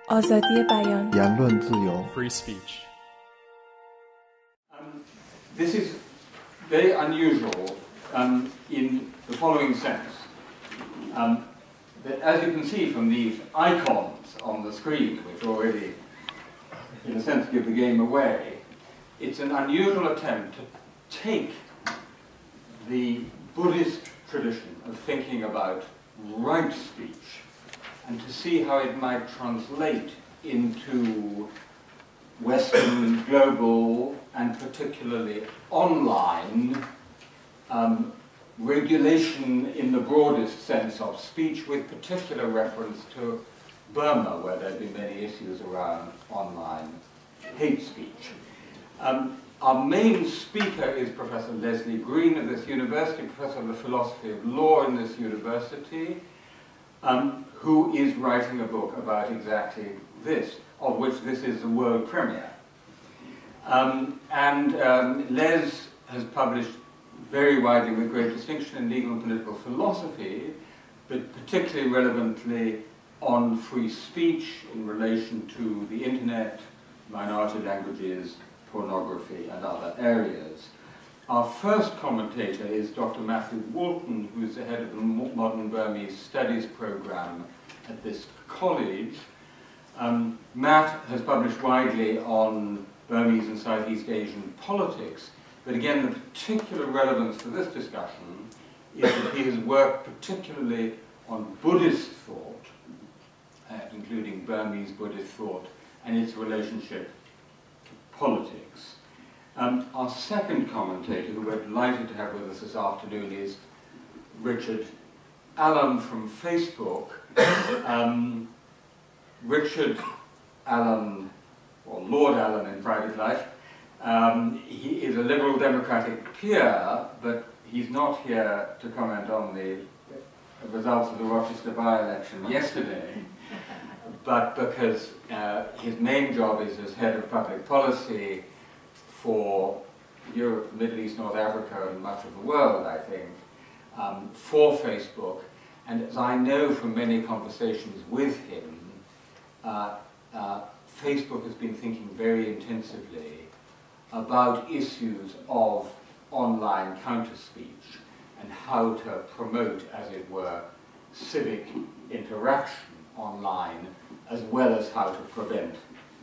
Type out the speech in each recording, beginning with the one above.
آزادی بیان. 言论自由 Free speech. This is very unusual in the following sense. That as you can see from these icons on the screen, which already, in a sense, give the game away, it's an unusual attempt to take the Buddhist tradition of thinking about right speech and to see how it might translate into Western, global, and particularly online regulation in the broadest sense of speech, with particular reference to Burma, where there have been many issues around online hate speech. Our main speaker is Professor Leslie Green of this university, Professor of the Philosophy of Law in this university, who is writing a book about exactly this, of which this is the world premiere. Les has published very widely with great distinction in legal and political philosophy, but particularly relevantly on free speech in relation to the internet, minority languages, pornography, and other areas. Our first commentator is Dr. Matthew Walton, who is the head of the Modern Burmese Studies program at this college. Matt has published widely on Burmese and Southeast Asian politics, but again, the particular relevance for this discussion is that he has worked particularly on Buddhist thought, including Burmese Buddhist thought, and its relationship to politics. Our second commentator, who we're delighted to have with us this afternoon, is Richard Allen from Facebook. Richard Allen, or Lord Allen in private life, he is a Liberal Democratic peer, but he's not here to comment on the results of the Rochester by-election yesterday, but because his main job is as head of public policy for Europe, Middle East, North Africa, and much of the world, I think, for Facebook. And as I know from many conversations with him, Facebook has been thinking very intensively about issues of online counter-speech and how to promote, as it were, civic interaction online, as well as how to prevent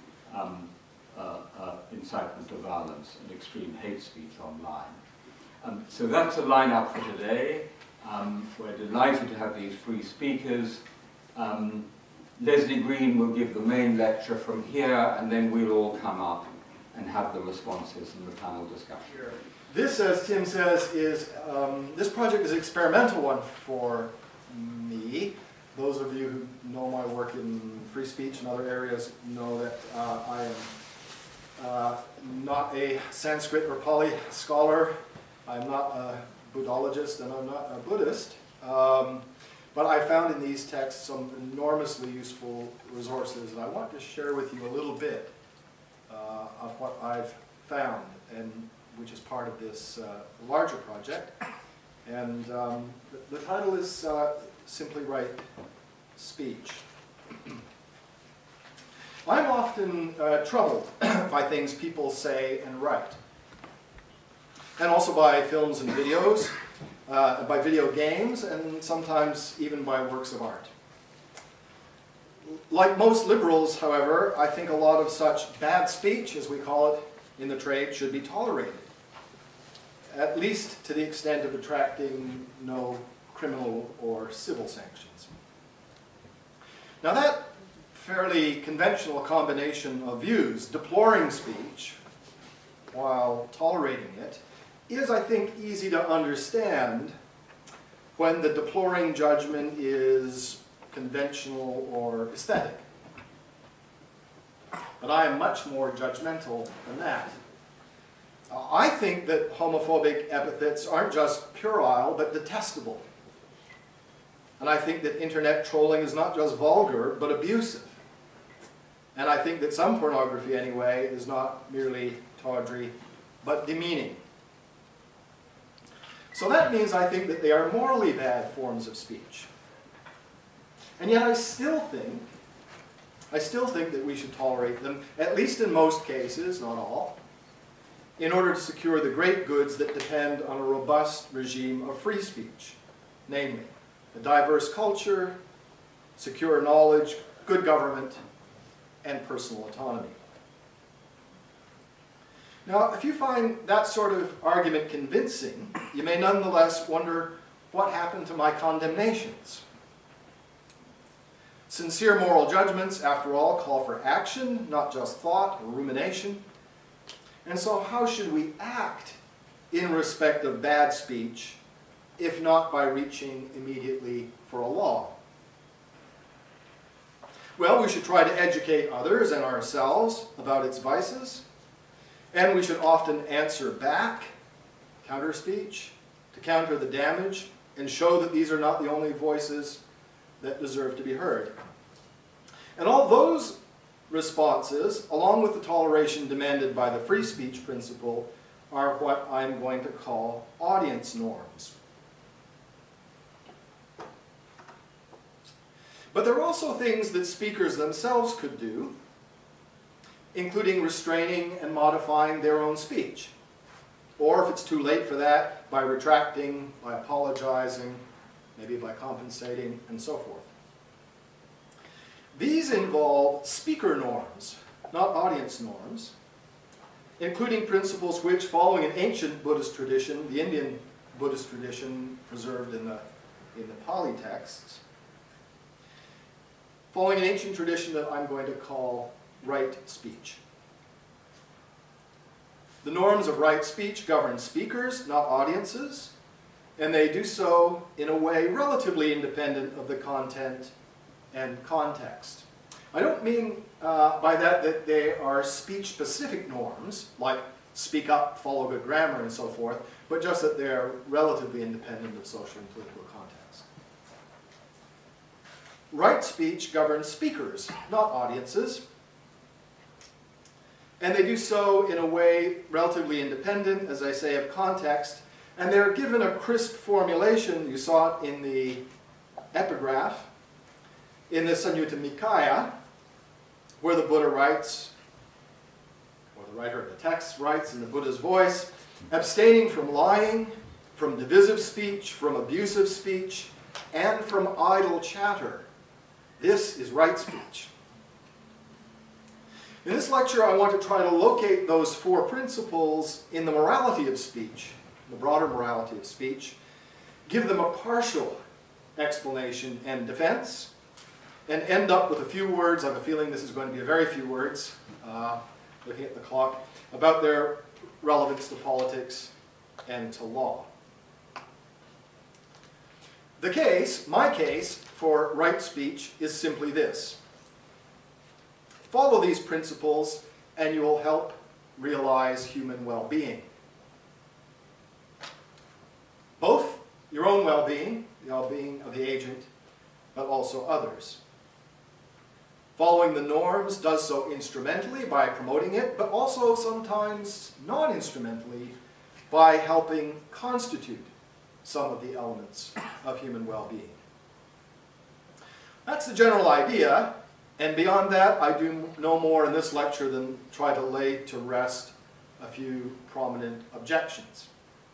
incitement to violence and extreme hate speech online. So that's the lineup for today. We're delighted to have these three speakers. Leslie Green will give the main lecture from here, and then we'll all come up and have the responses in the panel discussion. Sure. This, as Tim says, is this project is an experimental one for me. Those of you who know my work in free speech and other areas know that I am not a Sanskrit or Pali scholar. I'm not a Buddhologist, and I'm not a Buddhist. But I found in these texts some enormously useful resources, and I want to share with you a little bit of what I've found, and which is part of this larger project. And the title is Simply Right Speech. I'm often troubled by things people say and write, and also by films and videos, by video games, and sometimes even by works of art. Like most liberals, however, I think a lot of such bad speech, as we call it in the trade, should be tolerated, at least to the extent of attracting no criminal or civil sanctions. Now that fairly conventional combination of views, deploring speech while tolerating it, is, I think, easy to understand when the deploring judgment is conventional or aesthetic. But I am much more judgmental than that. I think that homophobic epithets aren't just puerile, but detestable. And I think that internet trolling is not just vulgar, but abusive. And I think that some pornography, anyway, is not merely tawdry, but demeaning. So that means I think that they are morally bad forms of speech. And yet I still think I still think that we should tolerate them, at least in most cases, not all, in order to secure the great goods that depend on a robust regime of free speech, namely, a diverse culture, secure knowledge, good government, and personal autonomy. Now, if you find that sort of argument convincing, you may nonetheless wonder what happened to my condemnations. Sincere moral judgments, after all, call for action, not just thought or rumination. And so how should we act in respect of bad speech, if not by reaching immediately for a law? Well, we should try to educate others and ourselves about its vices, and we should often answer back, counter speech, to counter the damage, and show that these are not the only voices that deserve to be heard. And all those responses, along with the toleration demanded by the free speech principle, are what I'm going to call audience norms. But there are also things that speakers themselves could do, including restraining and modifying their own speech. Or if it's too late for that, by retracting, by apologizing, maybe by compensating, and so forth. These involve speaker norms, not audience norms, including principles which, following an ancient Buddhist tradition, the Indian Buddhist tradition preserved in the Pali texts, following an ancient tradition that I'm going to call right speech. The norms of right speech govern speakers, not audiences, and they do so in a way relatively independent of the content and context. I don't mean by that they are speech-specific norms, like speak up, follow good grammar, and so forth, but just that they're relatively independent of social and political context. Right speech governs speakers, not audiences, and they do so in a way relatively independent, as I say, of context, and they're given a crisp formulation. You saw it in the epigraph, in the Sanyutta Nikaya, where the Buddha writes, or the writer of the text writes in the Buddha's voice, abstaining from lying, from divisive speech, from abusive speech, and from idle chatter. This is right speech. In this lecture, I want to try to locate those four principles in the morality of speech, the broader morality of speech, give them a partial explanation and defense, and end up with a few words. I have a feeling this is going to be a very few words, looking at the clock, about their relevance to politics and to law. The case, my case, for right speech is simply this. Follow these principles and you will help realize human well-being. Both your own well-being, the well-being of the agent, but also others. Following the norms does so instrumentally by promoting it, but also sometimes non-instrumentally by helping constitute some of the elements of human well-being. That's the general idea, and beyond that, I do no more in this lecture than try to lay to rest a few prominent objections.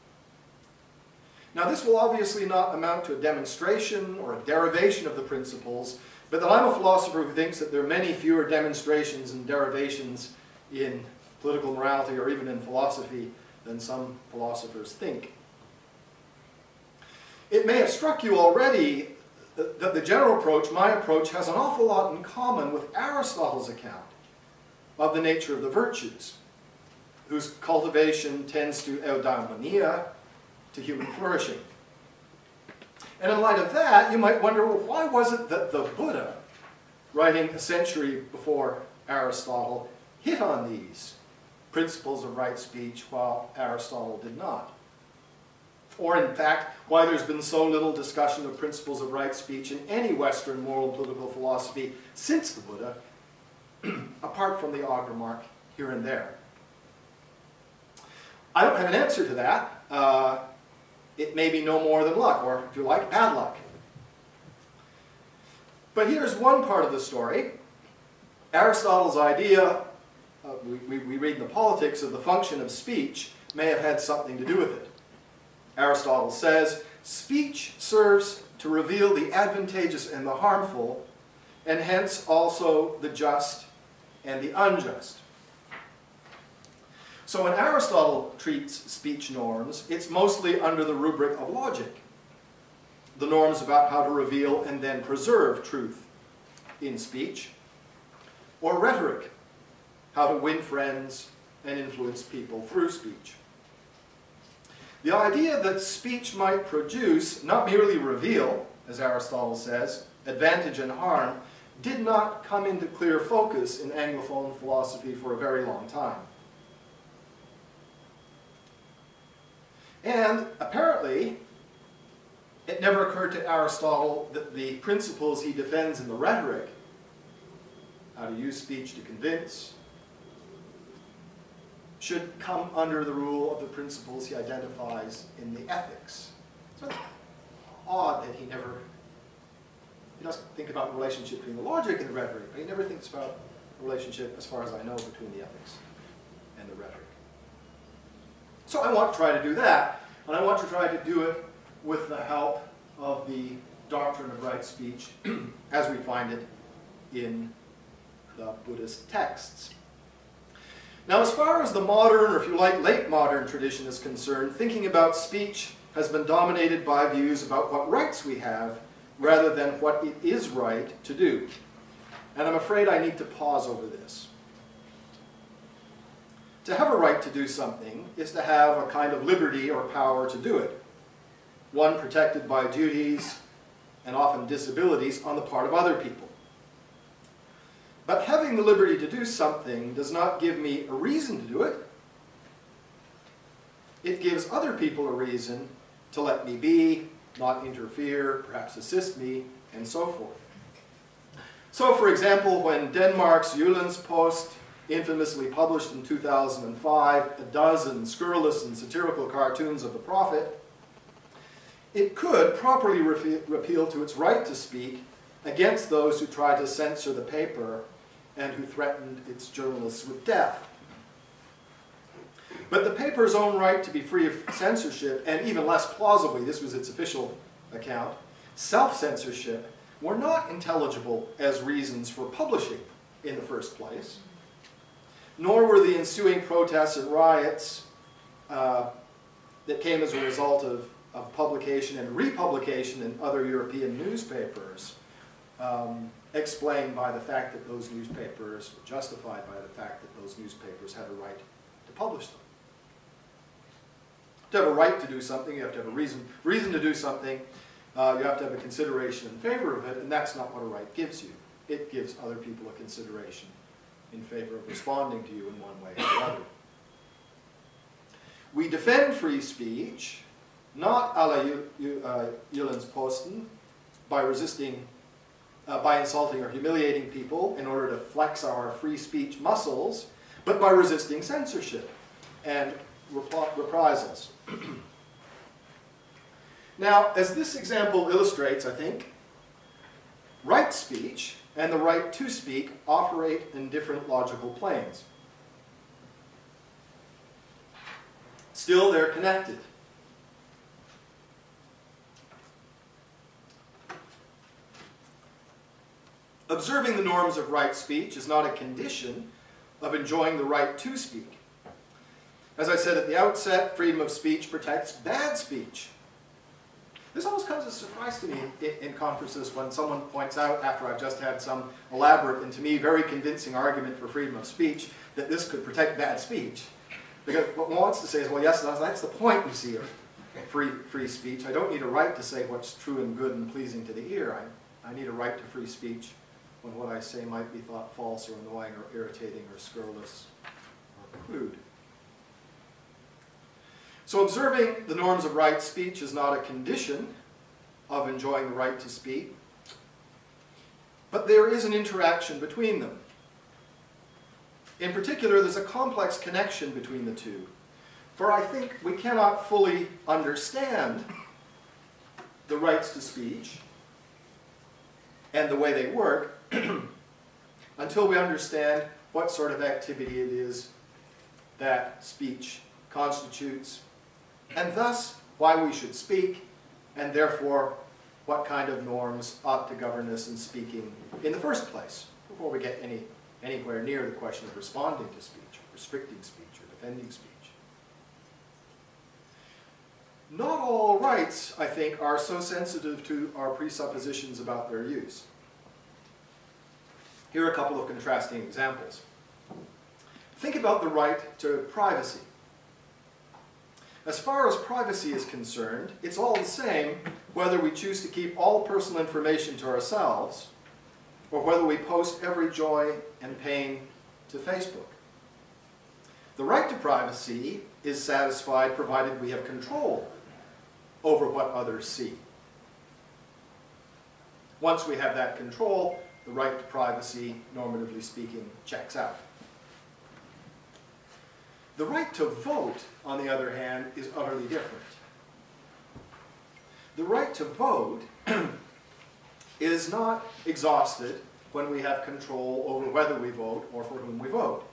Now, this will obviously not amount to a demonstration or a derivation of the principles, but that I'm a philosopher who thinks that there are many fewer demonstrations and derivations in political morality or even in philosophy than some philosophers think. It may have struck you already that the general approach, my approach, has an awful lot in common with Aristotle's account of the nature of the virtues, whose cultivation tends to eudaimonia, to human flourishing. And in light of that, you might wonder, well, why was it that the Buddha, writing a century before Aristotle, hit on these principles of right speech while Aristotle did not? Or, in fact, why there's been so little discussion of principles of right speech in any Western moral and political philosophy since the Buddha, apart from the augur mark here and there. I don't have an answer to that. It may be no more than luck, or if you like, bad luck. But here's one part of the story. Aristotle's idea, we read in the Politics, of the function of speech may have had something to do with it. Aristotle says, speech serves to reveal the advantageous and the harmful, and hence also the just and the unjust. So when Aristotle treats speech norms, it's mostly under the rubric of logic. The norms about how to reveal and then preserve truth in speech. Or rhetoric, how to win friends and influence people through speech. The idea that speech might produce, not merely reveal, as Aristotle says, advantage and harm, did not come into clear focus in Anglophone philosophy for a very long time. And apparently, it never occurred to Aristotle that the principles he defends in the rhetoric, how to use speech to convince, should come under the rule of the principles he identifies in the ethics. So it's odd that he doesn't think about the relationship between the logic and the rhetoric, but he never thinks about the relationship, as far as I know, between the ethics and the rhetoric. So I want to try to do that, and I want to try to do it with the help of the doctrine of right speech as we find it in the Buddhist texts. Now, as far as the modern, or if you like, late modern tradition is concerned, thinking about speech has been dominated by views about what rights we have rather than what it is right to do. And I'm afraid I need to pause over this. To have a right to do something is to have a kind of liberty or power to do it, one protected by duties and often disabilities on the part of other people. But having the liberty to do something does not give me a reason to do it. It gives other people a reason to let me be, not interfere, perhaps assist me, and so forth. So, for example, when Denmark's Jyllands-Posten infamously published in 2005 a dozen scurrilous and satirical cartoons of the Prophet, it could properly appeal to its right to speak against those who tried to censor the paper and who threatened its journalists with death. But the paper's own right to be free of censorship, and even less plausibly, this was its official account, self-censorship, were not intelligible as reasons for publishing in the first place, nor were the ensuing protests and riots that came as a result of publication and republication in other European newspapers explained by the fact that those newspapers, justified by the fact that those newspapers had a right to publish them. To have a right to do something, you have to have a reason to do something, you have to have a consideration in favor of it, and that's not what a right gives you. It gives other people a consideration in favor of responding to you in one way or the other. We defend free speech, not a la Jyllands-Posten, by resisting, by insulting or humiliating people in order to flex our free speech muscles, but by resisting censorship and reprisals. Now, as this example illustrates, I think, right speech and the right to speak operate in different logical planes. Still, they're connected. Observing the norms of right speech is not a condition of enjoying the right to speak. As I said at the outset, freedom of speech protects bad speech. This always comes as a surprise to me in conferences when someone points out, after I've just had some elaborate and to me very convincing argument for freedom of speech, that this could protect bad speech. Because what one wants to say is, well, yes, that's the point, you see, of free speech. I don't need a right to say what's true and good and pleasing to the ear. I need a right to free speech when what I say might be thought false or annoying or irritating or scurrilous or crude. So observing the norms of right speech is not a condition of enjoying the right to speak, but there is an interaction between them. In particular, there's a complex connection between the two, for I think we cannot fully understand the rights to speech and the way they work until we understand what sort of activity it is that speech constitutes, and thus why we should speak, and therefore what kind of norms ought to govern us in speaking in the first place, before we get anywhere near the question of responding to speech, or restricting speech, or defending speech. Not all rights, I think, are so sensitive to our presuppositions about their use. Here are a couple of contrasting examples. Think about the right to privacy. As far as privacy is concerned, it's all the same whether we choose to keep all personal information to ourselves or whether we post every joy and pain to Facebook. The right to privacy is satisfied provided we have control over what others see. Once we have that control, the right to privacy, normatively speaking, checks out. The right to vote, on the other hand, is utterly different. The right to vote is not exhausted when we have control over whether we vote or for whom we vote.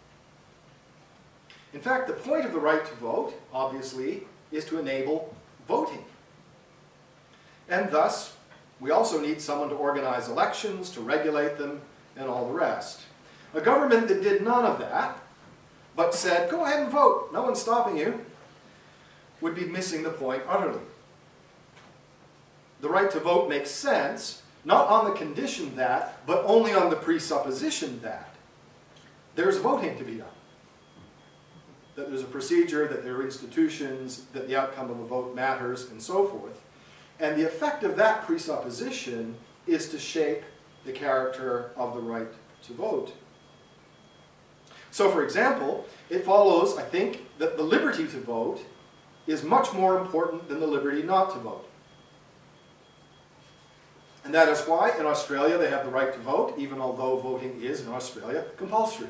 In fact, the point of the right to vote, obviously, is to enable voting. And thus, we also need someone to organize elections, to regulate them, and all the rest. A government that did none of that, but said, go ahead and vote, no one's stopping you, would be missing the point utterly. The right to vote makes sense, not on the condition that, but only on the presupposition that there's voting to be done. That there's a procedure, that there are institutions, that the outcome of a vote matters, and so forth. And the effect of that presupposition is to shape the character of the right to vote. So, for example, it follows, I think, that the liberty to vote is much more important than the liberty not to vote. And that is why in Australia they have the right to vote, even although voting is, in Australia, compulsory.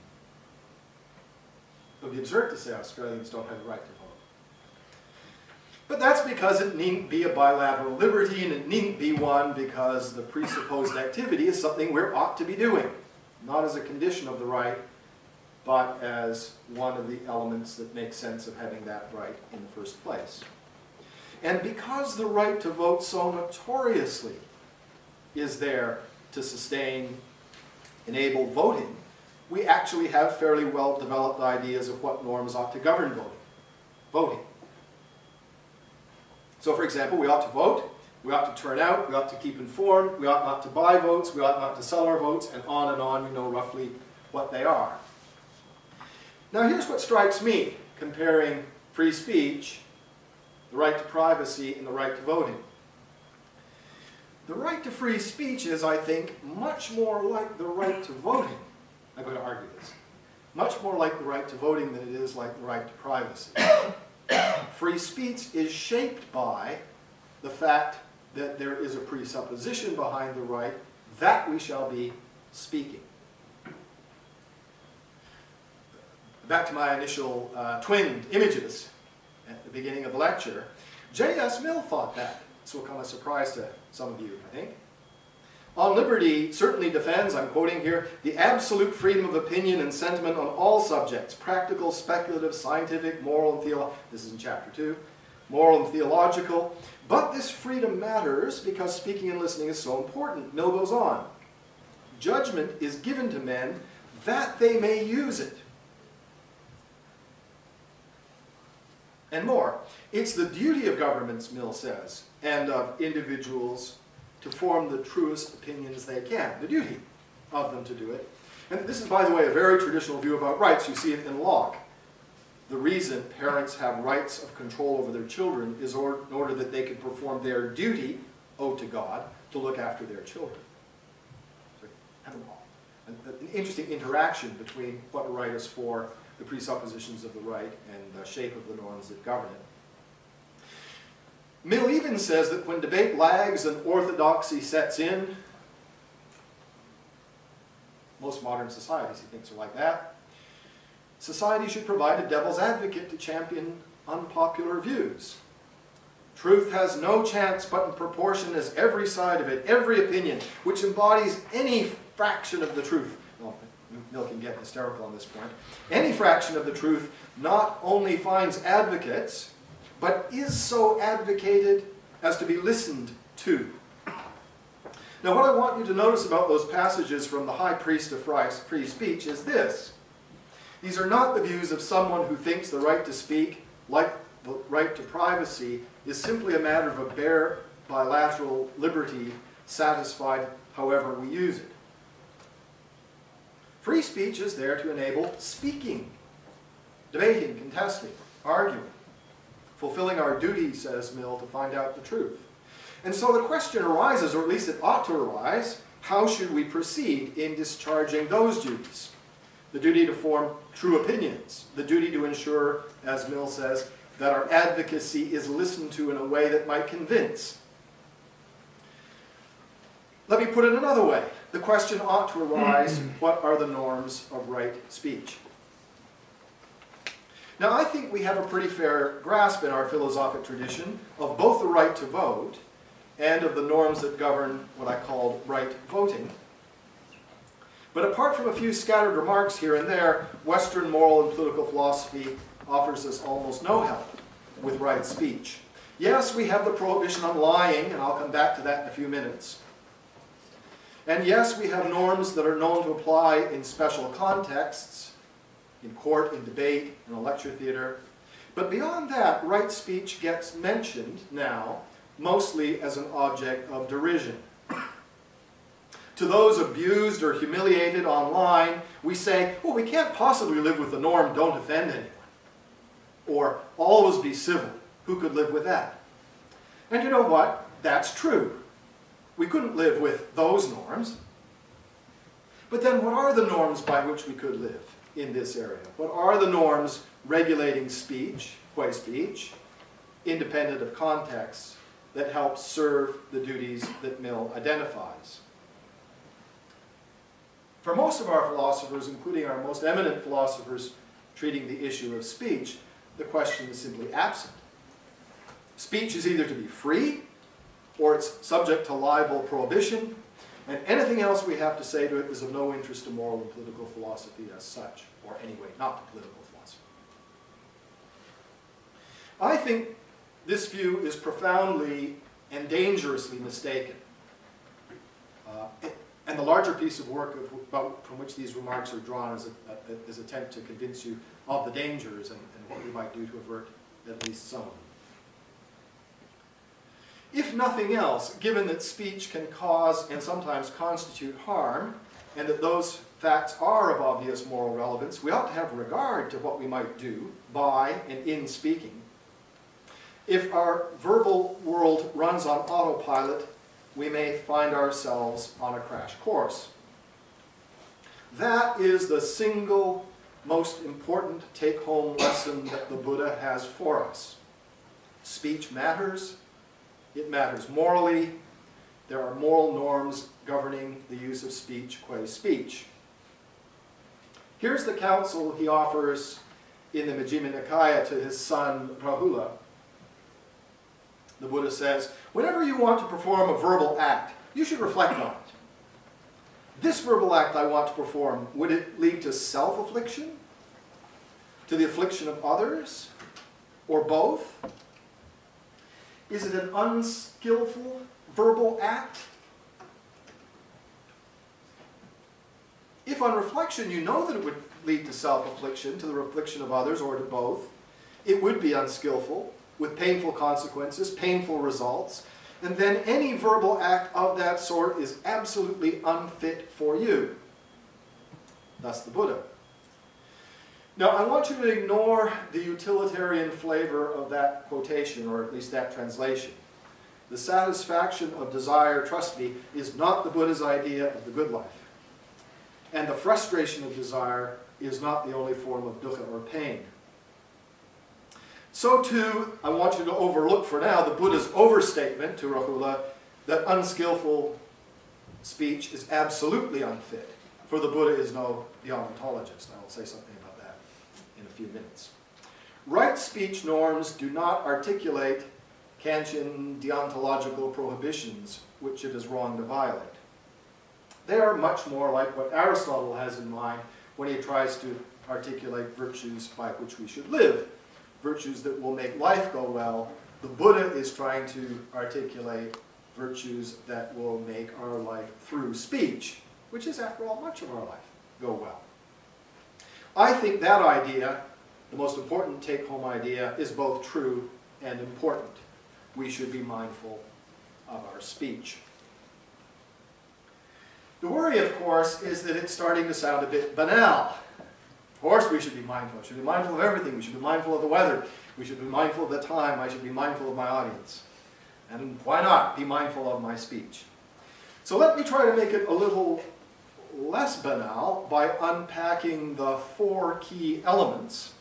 It would be absurd to say Australians don't have the right to vote. But that's because it needn't be a bilateral liberty, and it needn't be one because the presupposed activity is something we ought to be doing, not as a condition of the right, but as one of the elements that make sense of having that right in the first place. And because the right to vote so notoriously is there to sustain, enable voting, we actually have fairly well-developed ideas of what norms ought to govern voting. So, for example, we ought to vote, we ought to turn out, we ought to keep informed, we ought not to buy votes, we ought not to sell our votes, and on, you know roughly what they are. Now here's what strikes me, comparing free speech, the right to privacy, and the right to voting. The right to free speech is, I think, much more like the right to voting. I'm going to argue this. Much more like the right to voting than it is like the right to privacy. Free speech is shaped by the fact that there is a presupposition behind the right that we shall be speaking. Back to my initial twinned images at the beginning of the lecture, J.S. Mill thought that. This will come as a surprise to some of you, I think. On liberty certainly defends, I'm quoting here, the absolute freedom of opinion and sentiment on all subjects, practical, speculative, scientific, moral, and theological. This is in chapter 2. Moral and theological. But this freedom matters because speaking and listening is so important. Mill goes on. Judgment is given to men that they may use it. And more. It's the duty of governments, Mill says, and of individuals to form the truest opinions they can. The duty of them to do it. And this is, by the way, a very traditional view about rights. You see it in Locke. The reason parents have rights of control over their children is in order that they can perform their duty, owed to God, to look after their children. So, an interesting interaction between what a right is for, the presuppositions of the right, and the shape of the norms that govern it. Mill even says that when debate lags and orthodoxy sets in, most modern societies, he thinks, are like that, society should provide a devil's advocate to champion unpopular views. Truth has no chance but in proportion as every side of it, every opinion, which embodies any fraction of the truth, well, Mill can get hysterical on this point, any fraction of the truth not only finds advocates, but is so advocated as to be listened to. Now what I want you to notice about those passages from the High Priest of Free Speech is this. These are not the views of someone who thinks the right to speak, like the right to privacy, is simply a matter of a bare bilateral liberty satisfied however we use it. Free speech is there to enable speaking, debating, contesting, arguing, fulfilling our duty, says Mill, to find out the truth. And so the question arises, or at least it ought to arise, how should we proceed in discharging those duties? The duty to form true opinions, the duty to ensure, as Mill says, that our advocacy is listened to in a way that might convince. Let me put it another way. The question ought to arise, what are the norms of right speech? Now, I think we have a pretty fair grasp in our philosophic tradition of both the right to vote and of the norms that govern what I call right voting. But apart from a few scattered remarks here and there, Western moral and political philosophy offers us almost no help with right speech. Yes, we have the prohibition on lying, and I'll come back to that in a few minutes. And yes, we have norms that are known to apply in special contexts, in court, in debate, in a lecture theater. But beyond that, right speech gets mentioned now mostly as an object of derision. To those abused or humiliated online, we say, well, we can't possibly live with the norm, don't offend anyone. Or, always be civil. Who could live with that? And you know what? That's true. We couldn't live with those norms. But then what are the norms by which we could live in this area? What are the norms regulating speech, qua speech, independent of context, that help serve the duties that Mill identifies? For most of our philosophers, including our most eminent philosophers treating the issue of speech, the question is simply absent. Speech is either to be free, or it's subject to libel prohibition, and anything else we have to say to it is of no interest to moral and political philosophy as such, or anyway, not to political philosophy. I think this view is profoundly and dangerously mistaken. And the larger piece of work from which these remarks are drawn is an attempt to convince you of the dangers and what we might do to avert at least some of them. If nothing else, given that speech can cause and sometimes constitute harm, and that those facts are of obvious moral relevance, we ought to have regard to what we might do by and in speaking. If our verbal world runs on autopilot, we may find ourselves on a crash course. That is the single most important take-home lesson that the Buddha has for us. Speech matters. It matters morally. There are moral norms governing the use of speech qua speech. Here's the counsel he offers in the Majjhima Nikaya to his son Rahula. The Buddha says, whenever you want to perform a verbal act, you should reflect on it. This verbal act I want to perform, would it lead to self-affliction? To the affliction of others? Or both? Is it an unskillful verbal act? If on reflection you know that it would lead to self-affliction, to the affliction of others, or to both, it would be unskillful, with painful consequences, painful results, and then any verbal act of that sort is absolutely unfit for you. Thus the Buddha. Now, I want you to ignore the utilitarian flavor of that quotation, or at least that translation. The satisfaction of desire, trust me, is not the Buddha's idea of the good life. And the frustration of desire is not the only form of dukkha or pain. So too, I want you to overlook for now the Buddha's overstatement to Rahula that unskillful speech is absolutely unfit, for the Buddha is no deontologist. I will say something about that in a few minutes. Right speech norms do not articulate Kantian deontological prohibitions which it is wrong to violate. They are much more like what Aristotle has in mind when he tries to articulate virtues by which we should live, virtues that will make life go well. The Buddha is trying to articulate virtues that will make our life through speech, which is, after all, much of our life, go well. I think that idea, the most important take-home idea, is both true and important. We should be mindful of our speech. The worry, of course, is that it's starting to sound a bit banal. Of course we should be mindful. We should be mindful of everything. We should be mindful of the weather. We should be mindful of the time. I should be mindful of my audience. And why not be mindful of my speech? So let me try to make it a little less banal by unpacking the 4 key elements.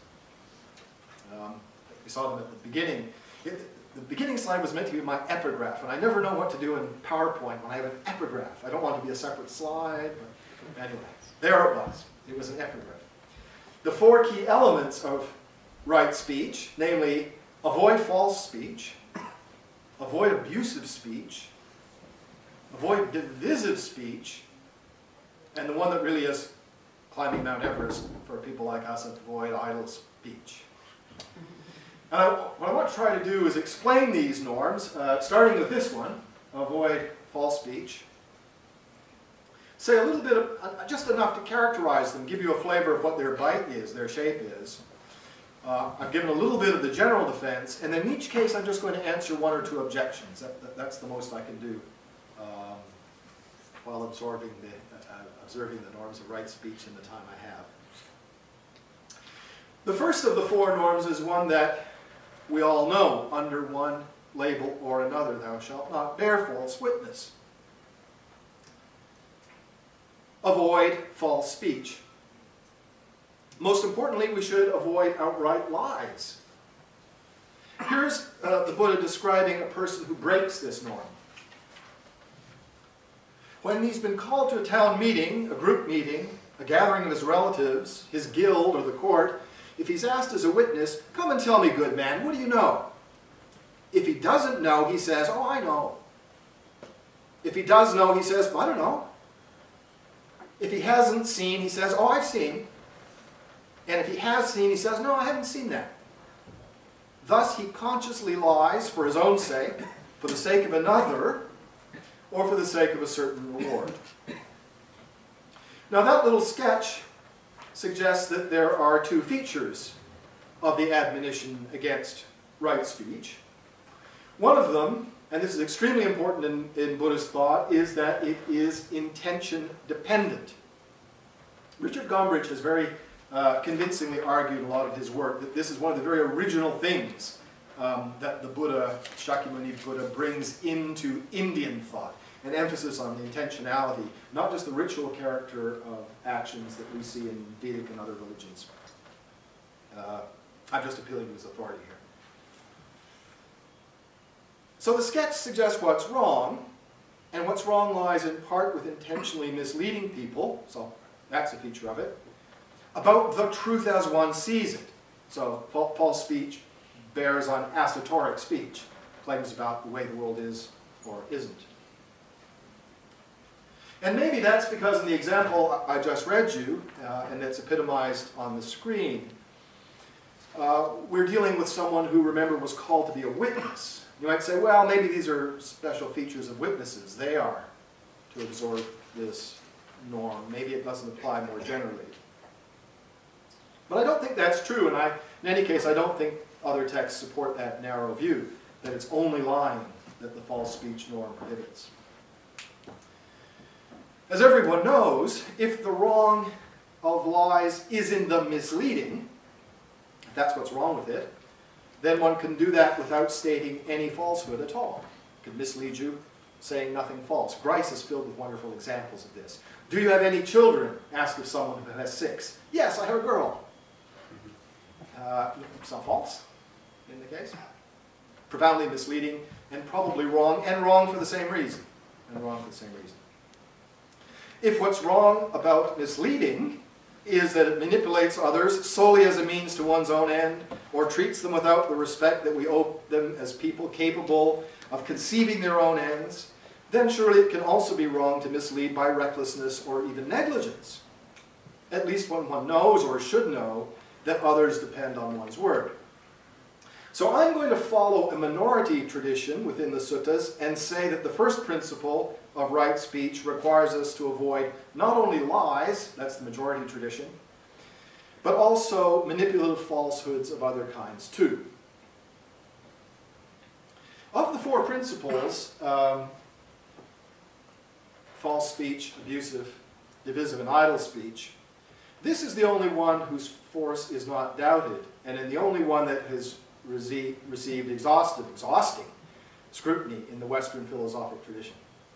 We saw them at the beginning. The beginning slide was meant to be my epigraph, and I never know what to do in PowerPoint when I have an epigraph. I don't want it to be a separate slide, but anyway, there it was. It was an epigraph. The 4 key elements of right speech, namely avoid false speech, avoid abusive speech, avoid divisive speech, and the one that really is climbing Mount Everest for people like us, avoid idle speech. And what I want to try to do is explain these norms, starting with this one, avoid false speech. Say a little bit, just enough to characterize them, give you a flavor of what their bite is, their shape is. I've given a little bit of the general defense, and in each case I'm just going to answer 1 or 2 objections. That's the most I can do while observing the norms of right speech in the time I have. The first of the 4 norms is one that we all know under one label or another. Thou shalt not bear false witness. Avoid false speech. Most importantly, we should avoid outright lies. Here's the Buddha describing a person who breaks this norm. When he's been called to a town meeting, a group meeting, a gathering of his relatives, his guild, or the court, if he's asked as a witness, come and tell me, good man, what do you know? If he doesn't know, he says, oh, I know. If he does know, he says, I don't know. If he hasn't seen, he says, oh, I've seen. And if he has seen, he says, no, I haven't seen that. Thus, he consciously lies for his own sake, for the sake of another, or for the sake of a certain reward. Now, that little sketch suggests that there are 2 features of the admonition against right speech. One of them, and this is extremely important in Buddhist thought, is that it is intention dependent. Richard Gombrich has very convincingly argued in a lot of his work that this is one of the very original things that the Buddha, Shakyamuni Buddha, brings into Indian thought. An emphasis on the intentionality, not just the ritual character of actions that we see in Vedic and other religions. I'm just appealing to his authority here. So the sketch suggests what's wrong, and what's wrong lies in part with intentionally misleading people, so that's a feature of it, about the truth as one sees it. So false speech bears on assertoric speech, claims about the way the world is or isn't. And maybe that's because in the example I just read you, and that's epitomized on the screen, we're dealing with someone who, remember, was called to be a witness. You might say, well, maybe these are special features of witnesses. They are to absorb this norm. Maybe it doesn't apply more generally. But I don't think that's true, and in any case, I don't think other texts support that narrow view, that it's only lying that the false speech norm prohibits. As everyone knows, if the wrong of lies is in the misleading, if that's what's wrong with it, then one can do that without stating any falsehood at all. It can mislead you saying nothing false. Grice is filled with wonderful examples of this. Do you have any children? Asked of someone who has 6. Yes, I have a girl. It's not false in the case. Profoundly misleading and probably wrong, and wrong for the same reason. And wrong for the same reason. If what's wrong about misleading is that it manipulates others solely as a means to one's own end, or treats them without the respect that we owe them as people capable of conceiving their own ends, then surely it can also be wrong to mislead by recklessness or even negligence, at least when one knows or should know that others depend on one's word. So I'm going to follow a minority tradition within the suttas and say that the first principle of right speech requires us to avoid not only lies, that's the majority tradition, but also manipulative falsehoods of other kinds too. Of the four principles, false speech, abusive, divisive, and idle speech, this is the only one whose force is not doubted, and the only one that has received exhausting scrutiny in the Western philosophic tradition.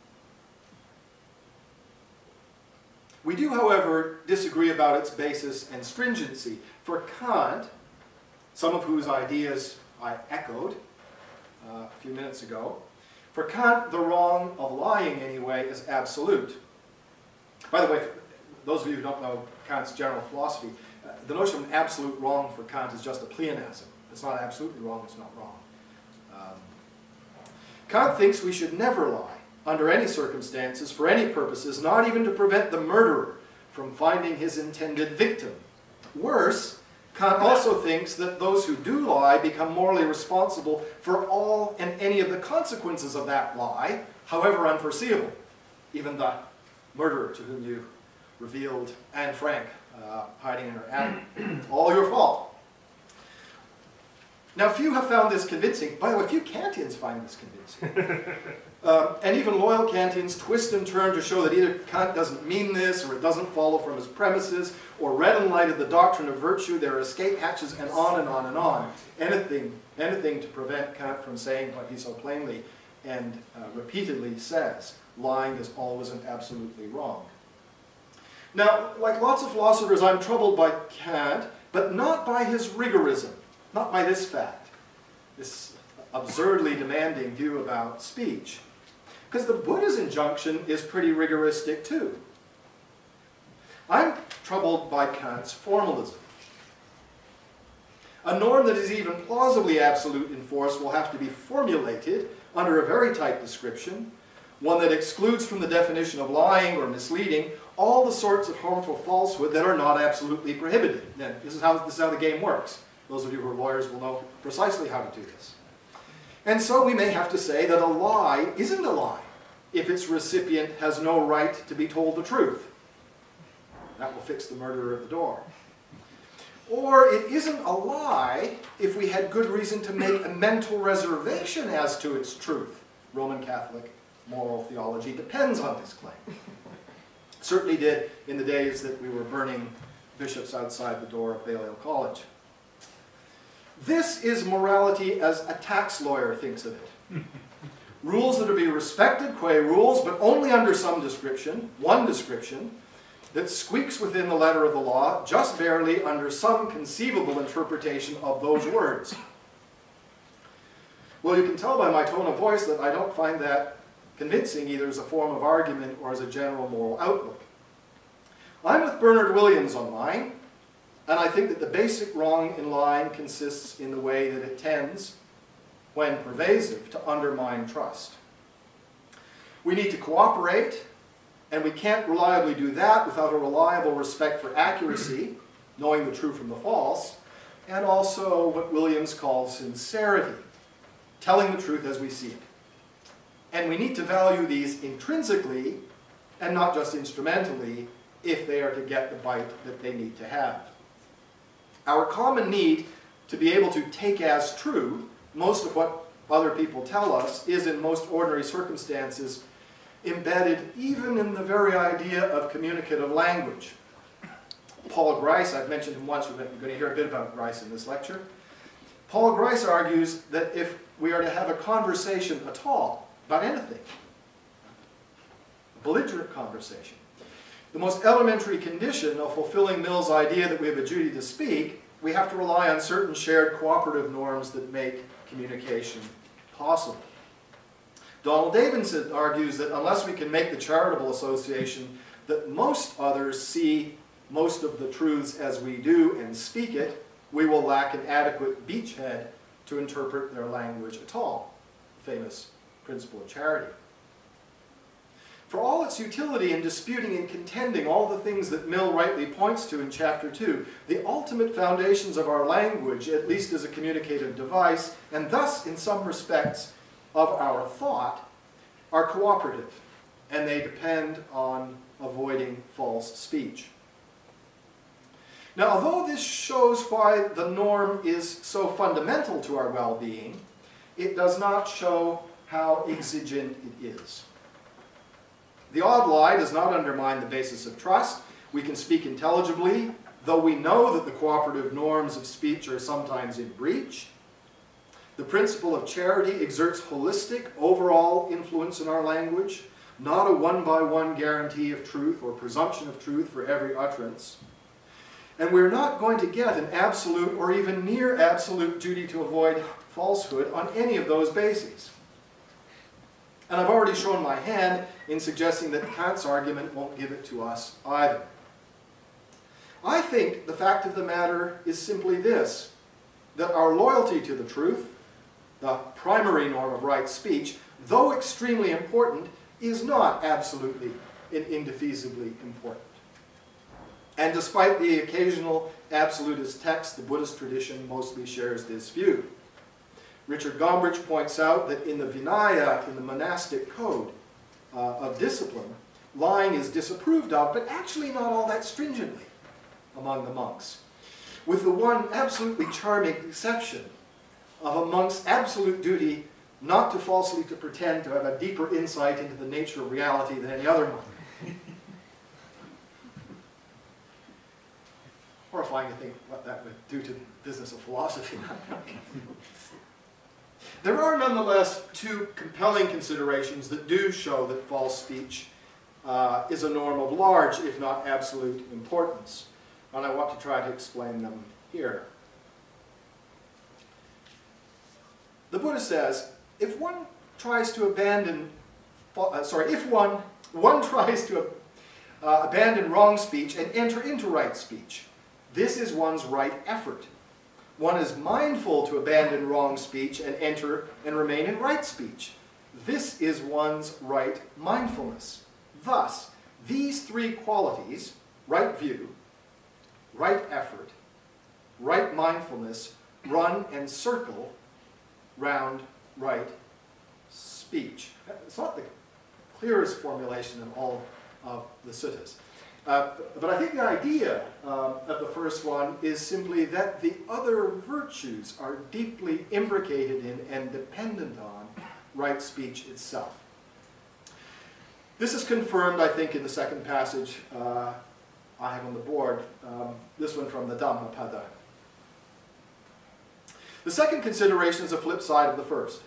We do, however, disagree about its basis and stringency. For Kant, some of whose ideas I echoed a few minutes ago, for Kant, the wrong of lying, anyway, is absolute. By the way, for those of you who don't know Kant's general philosophy, the notion of an absolute wrong for Kant is just a pleonasm. If it's not absolutely wrong, it's not wrong. Kant thinks we should never lie, under any circumstances, for any purposes, not even to prevent the murderer from finding his intended victim. Worse, Kant also thinks that those who do lie become morally responsible for all and any of the consequences of that lie, however unforeseeable. Even the murderer to whom you revealed Anne Frank hiding in her attic. All your fault. Now, few have found this convincing. By the way, few Kantians find this convincing. And even loyal Kantians twist and turn to show that either Kant doesn't mean this, or it doesn't follow from his premises, or read in light of the doctrine of virtue, there are escape hatches, and on and on and on. Anything to prevent Kant from saying what he so plainly and repeatedly says. Lying is always and absolutely wrong. Now, like lots of philosophers, I'm troubled by Kant, but not by his rigorism, not by this fact, this absurdly demanding view about speech. Because the Buddha's injunction is pretty rigoristic too. I'm troubled by Kant's formalism. A norm that is even plausibly absolute in force will have to be formulated under a very tight description, one that excludes from the definition of lying or misleading all the sorts of harmful falsehood that are not absolutely prohibited. Now, this is how the game works. Those of you who are lawyers will know precisely how to do this. And so we may have to say that a lie isn't a lie if its recipient has no right to be told the truth. That will fix the murderer at the door. Or it isn't a lie if we had good reason to make a mental reservation as to its truth. Roman Catholic moral theology depends on this claim. Certainly did in the days that we were burning bishops outside the door of Balliol College. This is morality as a tax lawyer thinks of it. Rules that are to be respected, qua rules, but only under some description, one description, that squeaks within the letter of the law, just barely under some conceivable interpretation of those words. Well, you can tell by my tone of voice that I don't find that convincing either as a form of argument or as a general moral outlook. I'm with Bernard Williams on mine, and I think that the basic wrong in lying consists in the way that it tends, when pervasive, to undermine trust. We need to cooperate, and we can't reliably do that without a reliable respect for accuracy, knowing the true from the false, and also what Williams calls sincerity, telling the truth as we see it. And we need to value these intrinsically, and not just instrumentally, if they are to get the bite that they need to have. Our common need to be able to take as true most of what other people tell us is, in most ordinary circumstances, embedded even in the very idea of communicative language. Paul Grice, I've mentioned him once, we're going to hear a bit about Grice in this lecture. Paul Grice argues that if we are to have a conversation at all, about anything, a belligerent conversation, the most elementary condition of fulfilling Mill's idea that we have a duty to speak, we have to rely on certain shared cooperative norms that make communication possible. Donald Davidson argues that unless we can make the charitable association that most others see most of the truths as we do and speak it, we will lack an adequate beachhead to interpret their language at all. Famous principle of charity. For all its utility in disputing and contending all the things that Mill rightly points to in Chapter 2, the ultimate foundations of our language, at least as a communicative device, and thus in some respects of our thought, are cooperative, and they depend on avoiding false speech. Now, although this shows why the norm is so fundamental to our well-being, it does not show how exigent it is. The odd lie does not undermine the basis of trust. We can speak intelligibly, though we know that the cooperative norms of speech are sometimes in breach. The principle of charity exerts holistic, overall influence in our language, not a one-by-one guarantee of truth or presumption of truth for every utterance. And we're not going to get an absolute or even near absolute duty to avoid falsehood on any of those bases. And I've already shown my hand in suggesting that Kant's argument won't give it to us either. I think the fact of the matter is simply this, that our loyalty to the truth, the primary norm of right speech, though extremely important, is not absolutely and indefeasibly important. And despite the occasional absolutist text, the Buddhist tradition mostly shares this view. Richard Gombrich points out that in the Vinaya, in the monastic code of discipline, lying is disapproved of, but actually not all that stringently among the monks, with the one absolutely charming exception of a monk's absolute duty not to falsely to pretend to have a deeper insight into the nature of reality than any other monk. Horrifying to think what that would do to the business of philosophy. There are nonetheless two compelling considerations that do show that false speech is a norm of large, if not absolute, importance. And I want to try to explain them here. The Buddha says, if one tries to abandon, one tries to abandon wrong speech and enter into right speech, this is one's right effort. One is mindful to abandon wrong speech and enter and remain in right speech. This is one's right mindfulness. Thus, these three qualities, right view, right effort, right mindfulness, run and circle round right speech. It's not the clearest formulation in all of the suttas. But I think the idea of the first one is simply that the other virtues are deeply imbricated in and dependent on right speech itself. This is confirmed, I think, in the second passage I have on the board, this one from the Dhammapada. The second consideration is a flip side of the first.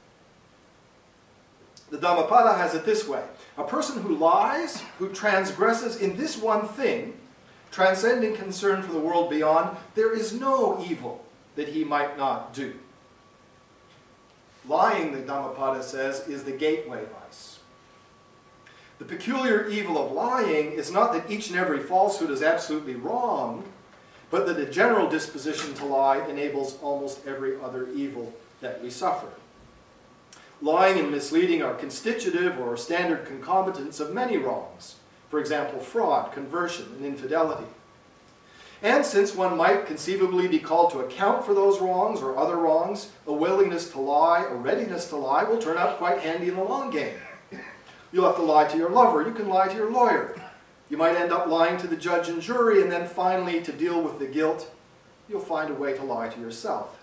The Dhammapada has it this way. A person who lies, who transgresses in this one thing, transcending concern for the world beyond, there is no evil that he might not do. Lying, the Dhammapada says, is the gateway vice. The peculiar evil of lying is not that each and every falsehood is absolutely wrong, but that a general disposition to lie enables almost every other evil that we suffer. Lying and misleading are constitutive or standard concomitants of many wrongs. For example, fraud, conversion, and infidelity. And since one might conceivably be called to account for those wrongs or other wrongs, a willingness to lie, a readiness to lie will turn out quite handy in the long game. You'll have to lie to your lover, you can lie to your lawyer. You might end up lying to the judge and jury, and then finally, to deal with the guilt, you'll find a way to lie to yourself.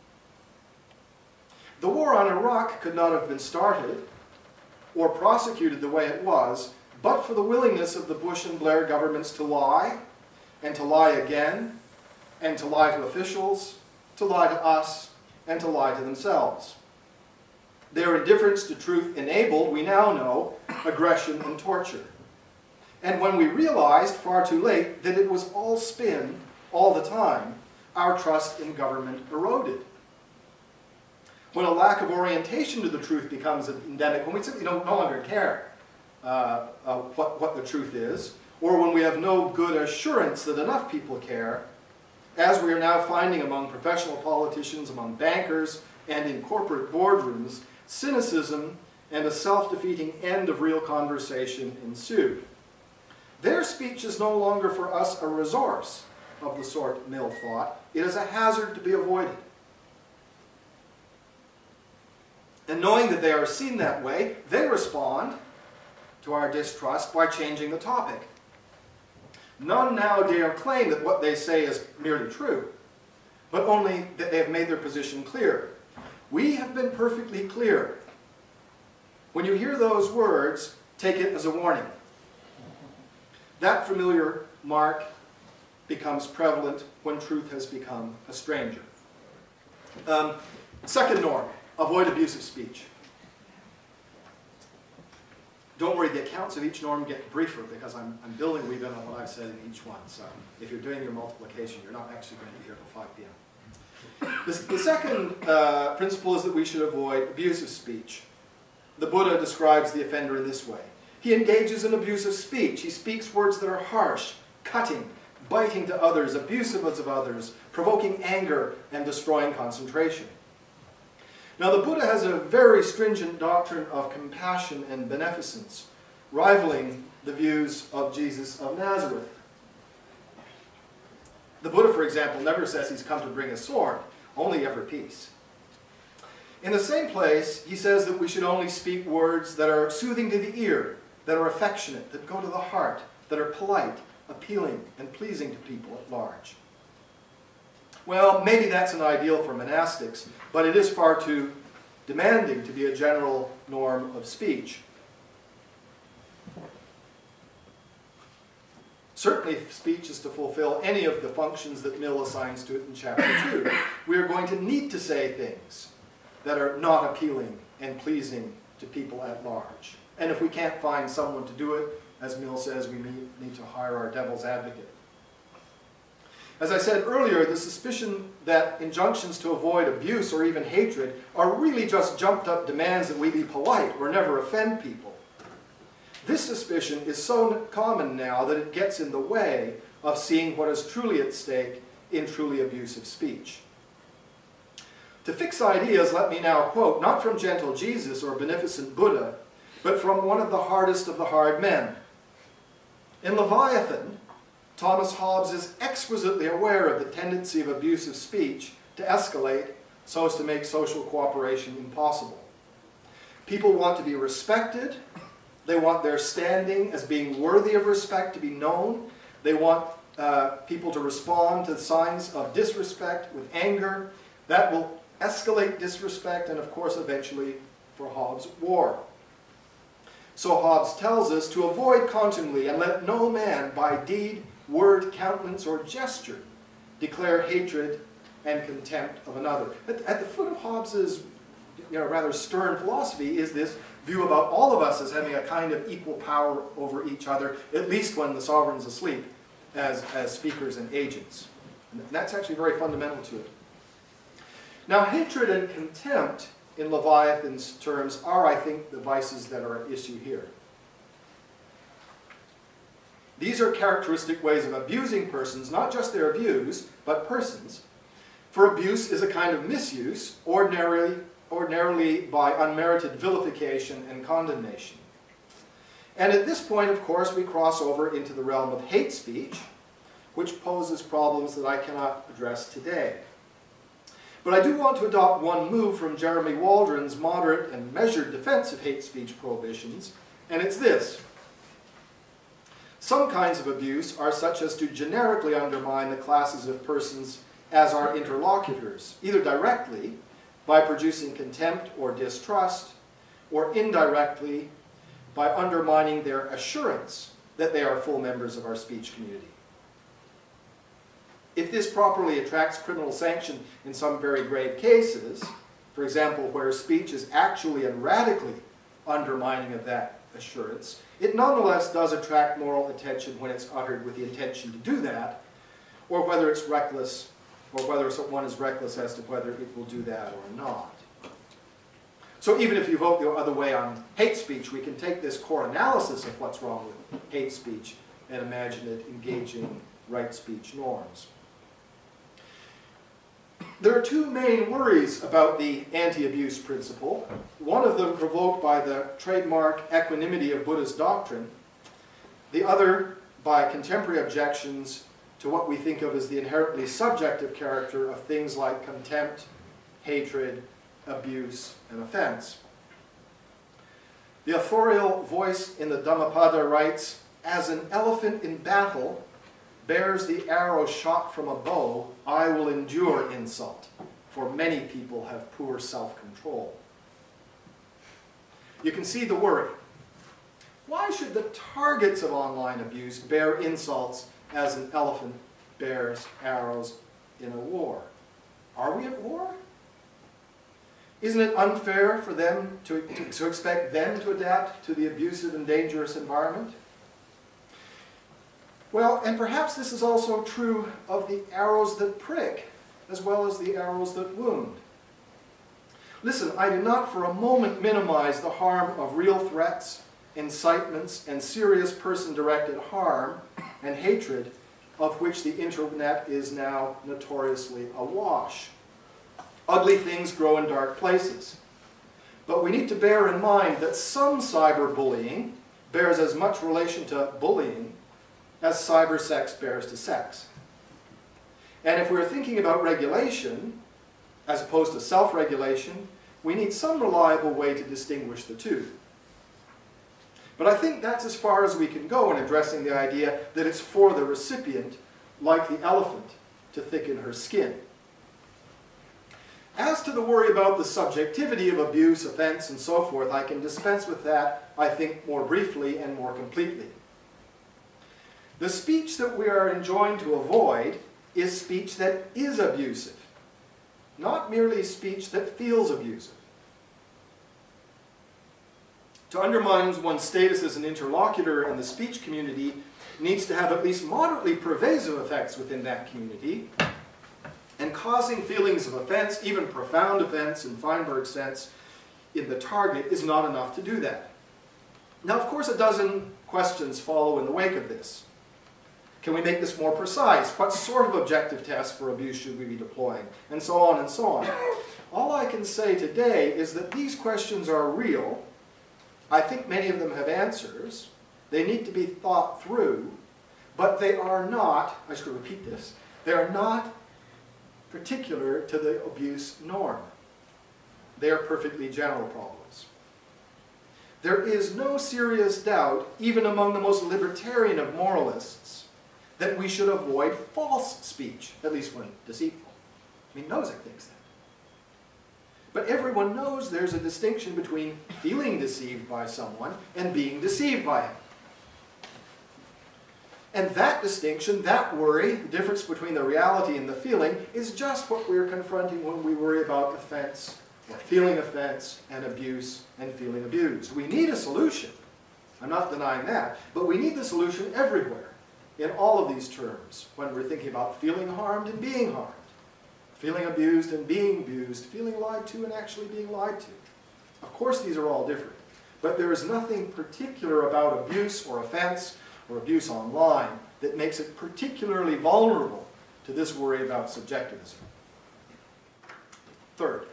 The war on Iraq could not have been started or prosecuted the way it was, but for the willingness of the Bush and Blair governments to lie, and to lie again, and to lie to officials, to lie to us, and to lie to themselves. Their indifference to truth enabled, we now know, aggression and torture. And when we realized, far too late, that it was all spin all the time, our trust in government eroded. When a lack of orientation to the truth becomes endemic, when we simply no longer care what the truth is, or when we have no good assurance that enough people care, as we are now finding among professional politicians, among bankers, and in corporate boardrooms, cynicism and a self-defeating end of real conversation ensued. Their speech is no longer for us a resource of the sort Mill thought. It is a hazard to be avoided. And knowing that they are seen that way, they respond to our distrust by changing the topic. None now dare claim that what they say is merely true, but only that they have made their position clear. We have been perfectly clear. When you hear those words, take it as a warning. That familiar mark becomes prevalent when truth has become a stranger. Second norm, avoid abusive speech. Don't worry, the accounts of each norm get briefer because I'm building a wee bit on what I've said in each one. So if you're doing your multiplication, you're not actually going to be here till 5 p.m. The second principle is that we should avoid abusive speech. The Buddha describes the offender in this way. He engages in abusive speech. He speaks words that are harsh, cutting, biting to others, abusive of others, provoking anger, and destroying concentration. Now, the Buddha has a very stringent doctrine of compassion and beneficence, rivaling the views of Jesus of Nazareth. The Buddha, for example, never says he's come to bring a sword, only ever peace. In the same place, he says that we should only speak words that are soothing to the ear, that are affectionate, that go to the heart, that are polite, appealing, and pleasing to people at large. Well, maybe that's an ideal for monastics, but it is far too demanding to be a general norm of speech. Certainly, if speech is to fulfill any of the functions that Mill assigns to it in Chapter 2, we are going to need to say things that are not appealing and pleasing to people at large. And if we can't find someone to do it, as Mill says, we need to hire our devil's advocate. As I said earlier, the suspicion that injunctions to avoid abuse or even hatred are really just jumped-up demands that we be polite or never offend people. This suspicion is so common now that it gets in the way of seeing what is truly at stake in truly abusive speech. To fix ideas, let me now quote, not from gentle Jesus or beneficent Buddha, but from one of the hardest of the hard men. In Leviathan, Thomas Hobbes is exquisitely aware of the tendency of abusive speech to escalate so as to make social cooperation impossible. People want to be respected. They want their standing as being worthy of respect to be known. They want people to respond to signs of disrespect with anger. That will escalate disrespect and, of course, eventually, for Hobbes, war. So Hobbes tells us to avoid contumely and let no man by deed, word, countenance, or gesture declare hatred and contempt of another. At the foot of Hobbes's rather stern philosophy is this view about all of us as having a kind of equal power over each other, at least when the sovereign's asleep, as speakers and agents. And that's actually very fundamental to it. Now, hatred and contempt, in Leviathan's terms, are, I think, the vices that are at issue here. These are characteristic ways of abusing persons, not just their views, but persons. For abuse is a kind of misuse, ordinarily by unmerited vilification and condemnation. And at this point, of course, we cross over into the realm of hate speech, which poses problems that I cannot address today. But I do want to adopt one move from Jeremy Waldron's moderate and measured defense of hate speech prohibitions, and it's this. Some kinds of abuse are such as to generically undermine the classes of persons as our interlocutors, either directly, by producing contempt or distrust, or indirectly, by undermining their assurance that they are full members of our speech community. If this properly attracts criminal sanction in some very grave cases, for example, where speech is actually and radically undermining of that assurance, it nonetheless does attract moral attention when it's uttered with the intention to do that, or whether it's reckless, or whether one is reckless as to whether it will do that or not. So even if you vote the other way on hate speech, we can take this core analysis of what's wrong with hate speech and imagine it engaging right speech norms. There are two main worries about the anti-abuse principle. One of them provoked by the trademark equanimity of Buddhist doctrine, the other by contemporary objections to what we think of as the inherently subjective character of things like contempt, hatred, abuse, and offense. The authorial voice in the Dhammapada writes, "As an elephant in battle bears the arrow shot from a bow, I will endure insult, for many people have poor self-control." You can see the worry. Why should the targets of online abuse bear insults as an elephant bears arrows in a war? Are we at war? Isn't it unfair for them to expect them to adapt to the abusive and dangerous environment? Well, and perhaps this is also true of the arrows that prick, as well as the arrows that wound. Listen, I do not for a moment minimize the harm of real threats, incitements, and serious person-directed harm and hatred of which the internet is now notoriously awash. Ugly things grow in dark places. But we need to bear in mind that some cyberbullying bears as much relation to bullying as cybersex bears to sex. And if we're thinking about regulation, as opposed to self-regulation, we need some reliable way to distinguish the two. But I think that's as far as we can go in addressing the idea that it's for the recipient, like the elephant, to thicken her skin. As to the worry about the subjectivity of abuse, offense, and so forth, I can dispense with that, I think, more briefly and more completely. The speech that we are enjoined to avoid is speech that is abusive, not merely speech that feels abusive. To undermine one's status as an interlocutor in the speech community needs to have at least moderately pervasive effects within that community, and causing feelings of offense, even profound offense in Feinberg's sense, in the target is not enough to do that. Now, of course, a dozen questions follow in the wake of this. Can we make this more precise? What sort of objective test for abuse should we be deploying? And so on and so on. All I can say today is that these questions are real. I think many of them have answers. They need to be thought through, but they are not, I should repeat this, they are not particular to the abuse norm. They are perfectly general problems. There is no serious doubt, even among the most libertarian of moralists, that we should avoid false speech, at least when deceitful. I mean, Nozick thinks that. But everyone knows there's a distinction between feeling deceived by someone and being deceived by him. And that distinction, that worry, the difference between the reality and the feeling, is just what we're confronting when we worry about offense, or feeling offense, and abuse, and feeling abused. We need a solution. I'm not denying that. But we need the solution everywhere, in all of these terms, when we're thinking about feeling harmed and being harmed, feeling abused and being abused, feeling lied to and actually being lied to. Of course, these are all different. But there is nothing particular about abuse or offense or abuse online that makes it particularly vulnerable to this worry about subjectivism. Third,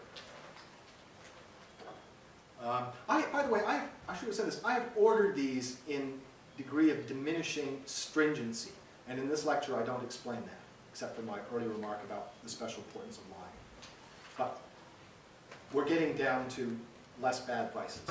by the way, I should have said this, I have ordered these in degree of diminishing stringency, and in this lecture I don't explain that, except for my earlier remark about the special importance of lying. But we're getting down to less bad vices.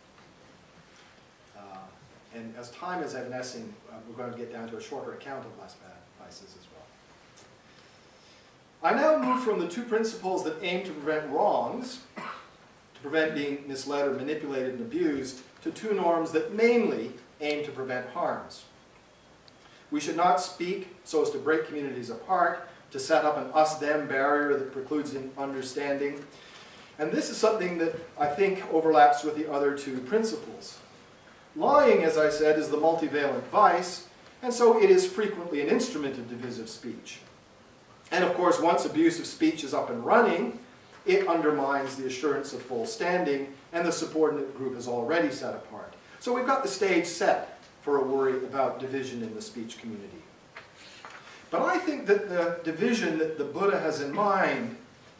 And as time is evanescing, we're going to get down to a shorter account of less bad vices as well. I now move from the two principles that aim to prevent wrongs, to prevent being misled or manipulated and abused, to two norms that mainly aim to prevent harms. We should not speak so as to break communities apart, to set up an us-them barrier that precludes understanding. And this is something that I think overlaps with the other two principles. Lying, as I said, is the multivalent vice, and so it is frequently an instrument of divisive speech. And of course, once abusive speech is up and running, it undermines the assurance of full standing, and the subordinate group is already set apart. So we've got the stage set for a worry about division in the speech community. But I think that the division that the Buddha has in mind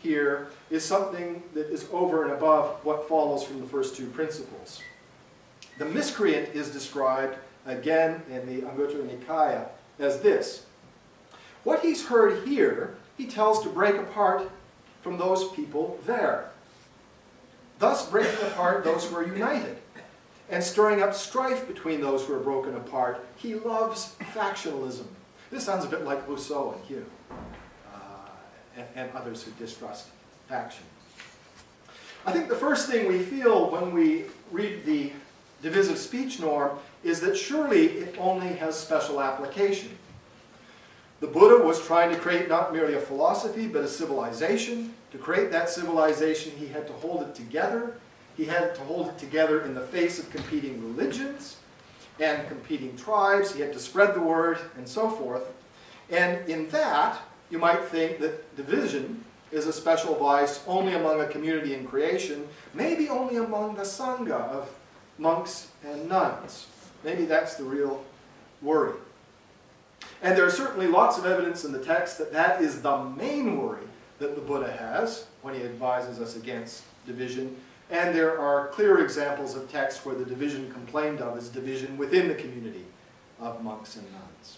here is something that is over and above what follows from the first two principles. The miscreant is described, again in the Anguttara Nikaya, as this. What he's heard here, he tells to break apart from those people there, thus breaking apart those who are united, and stirring up strife between those who are broken apart. He loves factionalism. This sounds a bit like Rousseau and Hume, and others who distrust faction. I think the first thing we feel when we read the divisive speech norm is that surely it only has special application. The Buddha was trying to create not merely a philosophy, but a civilization. To create that civilization, he had to hold it together. He had to hold it together in the face of competing religions and competing tribes. He had to spread the word and so forth. And in that, you might think that division is a special vice only among a community in creation, maybe only among the Sangha of monks and nuns. Maybe that's the real worry. And there are certainly lots of evidence in the text that that is the main worry that the Buddha has when he advises us against division. And there are clear examples of texts where the division complained of is division within the community of monks and nuns.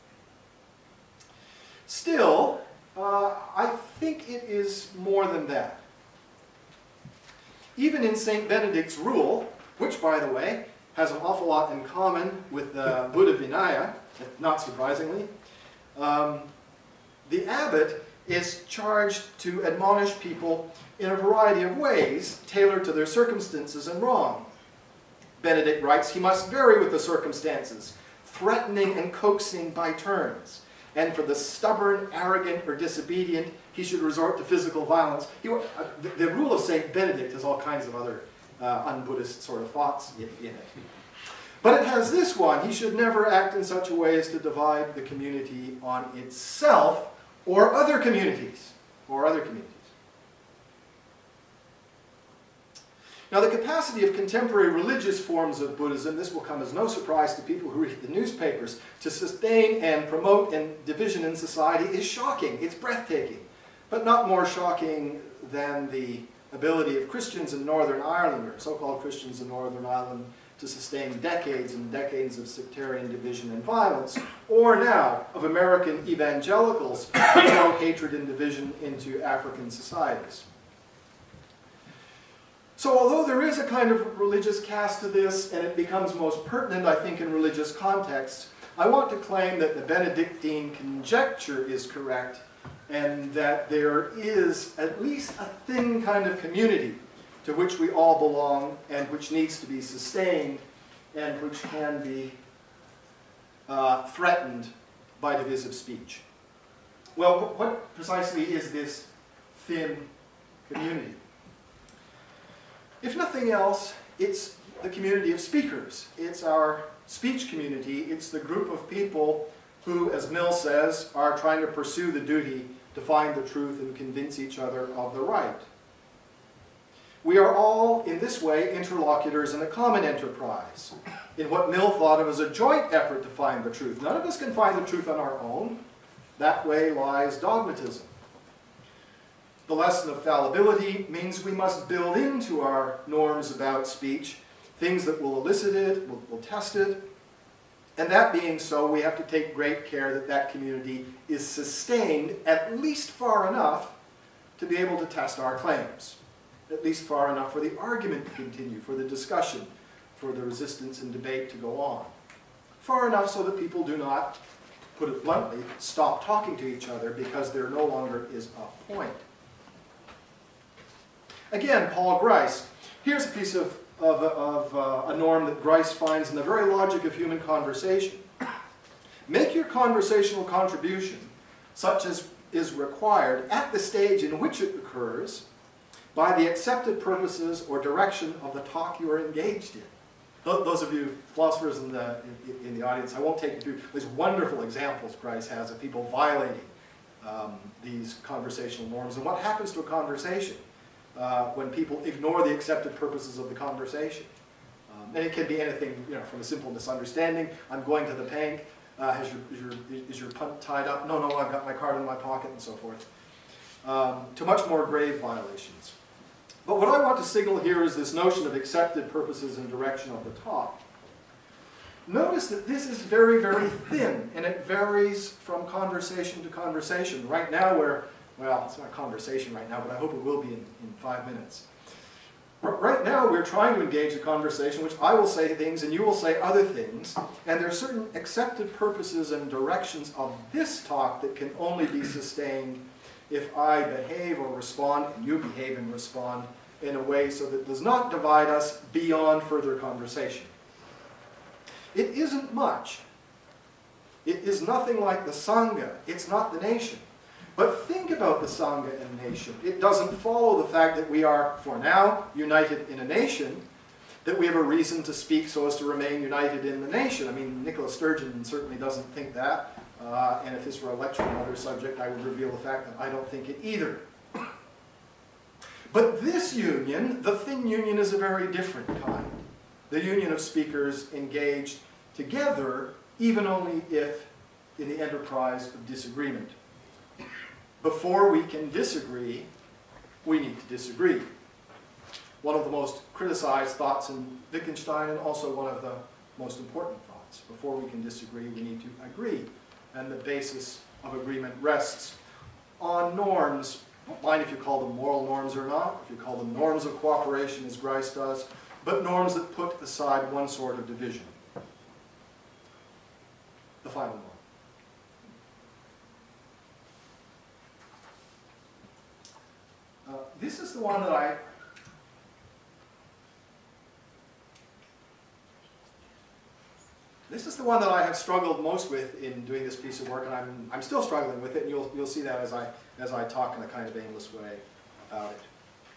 Still, I think it is more than that. Even in St. Benedict's rule, which, by the way, has an awful lot in common with the Buddha Vinaya, not surprisingly, the abbot is charged to admonish people in a variety of ways, tailored to their circumstances and wrong. Benedict writes, he must vary with the circumstances, threatening and coaxing by turns. And for the stubborn, arrogant, or disobedient, he should resort to physical violence. The rule of St. Benedict has all kinds of other un-Buddhist sort of thoughts in it. But it has this one: he should never act in such a way as to divide the community on itself or other communities. Now, the capacity of contemporary religious forms of Buddhism, this will come as no surprise to people who read the newspapers, to sustain and promote division in society is shocking. It's breathtaking, but not more shocking than the ability of Christians in Northern Ireland, or so-called Christians in Northern Ireland, to sustain decades and decades of sectarian division and violence, or now of American evangelicals who throw hatred and division into African societies. So although there is a kind of religious cast to this, and it becomes most pertinent, I think, in religious contexts, I want to claim that the Benedictine conjecture is correct, and that there is at least a thin kind of community to which we all belong, and which needs to be sustained, and which can be threatened by divisive speech. Well, what precisely is this thin community? If nothing else, it's the community of speakers. It's our speech community. It's the group of people who, as Mill says, are trying to pursue the duty to find the truth and convince each other of the right. We are all, in this way, interlocutors in a common enterprise, in what Mill thought of as a joint effort to find the truth. None of us can find the truth on our own. That way lies dogmatism. The lesson of fallibility means we must build into our norms about speech things that will elicit it, will test it. And that being so, we have to take great care that that community is sustained at least far enough to be able to test our claims. At least far enough for the argument to continue, for the discussion, for the resistance and debate to go on. Far enough so that people do not, put it bluntly, stop talking to each other because there no longer is a point. Again, Paul Grice. Here's a piece of a norm that Grice finds in the very logic of human conversation. Make your conversational contribution, such as is required at the stage in which it occurs, by the accepted purposes or direction of the talk you are engaged in. Those of you philosophers in the audience, I won't take you through these wonderful examples Grice has of people violating these conversational norms. And what happens to a conversation when people ignore the accepted purposes of the conversation? And it can be anything, from a simple misunderstanding. I'm going to the bank. Is your punt tied up? No, I've got my card in my pocket, and so forth. to much more grave violations. But what I want to signal here is this notion of accepted purposes and direction of the talk. Notice that this is very, very thin, and it varies from conversation to conversation. Right now well, it's not a conversation right now, but I hope it will be in 5 minutes. Right now we're trying to engage a conversation which I will say things and you will say other things, and there are certain accepted purposes and directions of this talk that can only be sustained if I behave or respond, and you behave and respond in a way so that it does not divide us beyond further conversation. It isn't much. It is nothing like the Sangha. It's not the nation. But think about the Sangha and nation. It doesn't follow the fact that we are, for now, united in a nation, that we have a reason to speak so as to remain united in the nation. I mean, Nicola Sturgeon certainly doesn't think that. And if this were a lecture on another subject, I would reveal the fact that I don't think it either. But this union, the thin union, is a very different kind. The union of speakers engaged together, even only if in the enterprise of disagreement. Before we can disagree, we need to disagree. One of the most criticized thoughts in Wittgenstein, and also one of the most important thoughts. Before we can disagree, we need to agree. And the basis of agreement rests on norms. I don't mind if you call them moral norms or not, if you call them norms of cooperation as Grice does, but norms that put aside one sort of division. The final norm. This is the one that I have struggled most with in doing this piece of work, and I'm still struggling with it, and you'll see that as I talk in a kind of aimless way about it.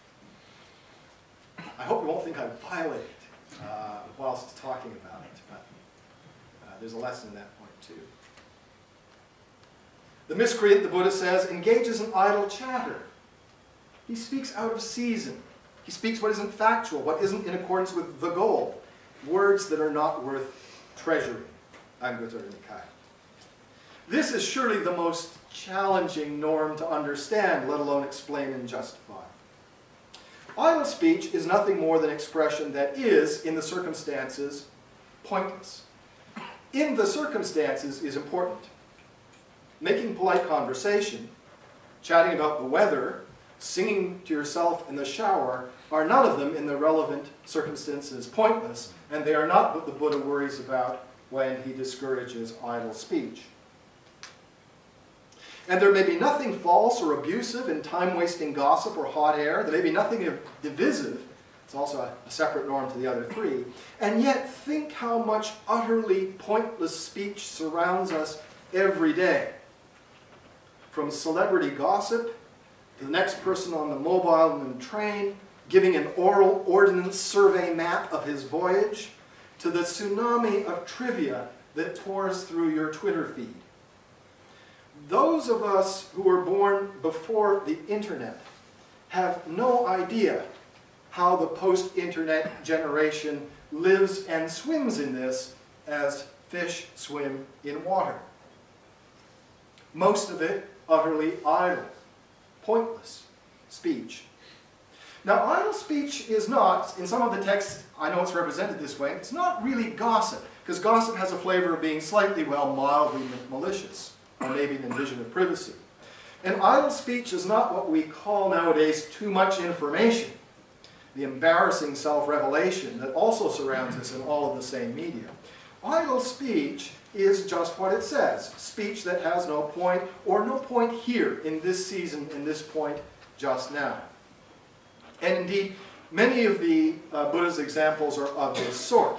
I hope you won't think I violate it whilst talking about it, but there's a lesson in that point too. The miscreant, the Buddha says, engages in idle chatter. He speaks out of season. He speaks what isn't factual, what isn't in accordance with the goal. Words that are not worth treasuring. Anguttara Nikaya. This is surely the most challenging norm to understand, let alone explain and justify. Idle speech is nothing more than expression that is, in the circumstances, pointless. In the circumstances is important. Making polite conversation, chatting about the weather, singing to yourself in the shower, are none of them in the relevant circumstances pointless, and they are not what the Buddha worries about when he discourages idle speech. And there may be nothing false or abusive in time-wasting gossip or hot air. There may be nothing divisive. It's also a separate norm to the other three. And yet think how much utterly pointless speech surrounds us every day. From celebrity gossip, the next person on the mobile and the train, giving an oral ordnance survey map of his voyage, to the tsunami of trivia that pours through your Twitter feed. Those of us who were born before the internet have no idea how the post-internet generation lives and swims in this as fish swim in water. Most of it utterly idle, pointless speech. Now, idle speech is not, in some of the texts, I know it's represented this way, it's not really gossip, because gossip has a flavor of being slightly, well, mildly malicious, or maybe an invasion of privacy. And idle speech is not what we call nowadays too much information, the embarrassing self-revelation that also surrounds us in all of the same media. Idle speech is just what it says, speech that has no point, or no point here in this season, in this point just now. And indeed, many of the Buddha's examples are of this sort.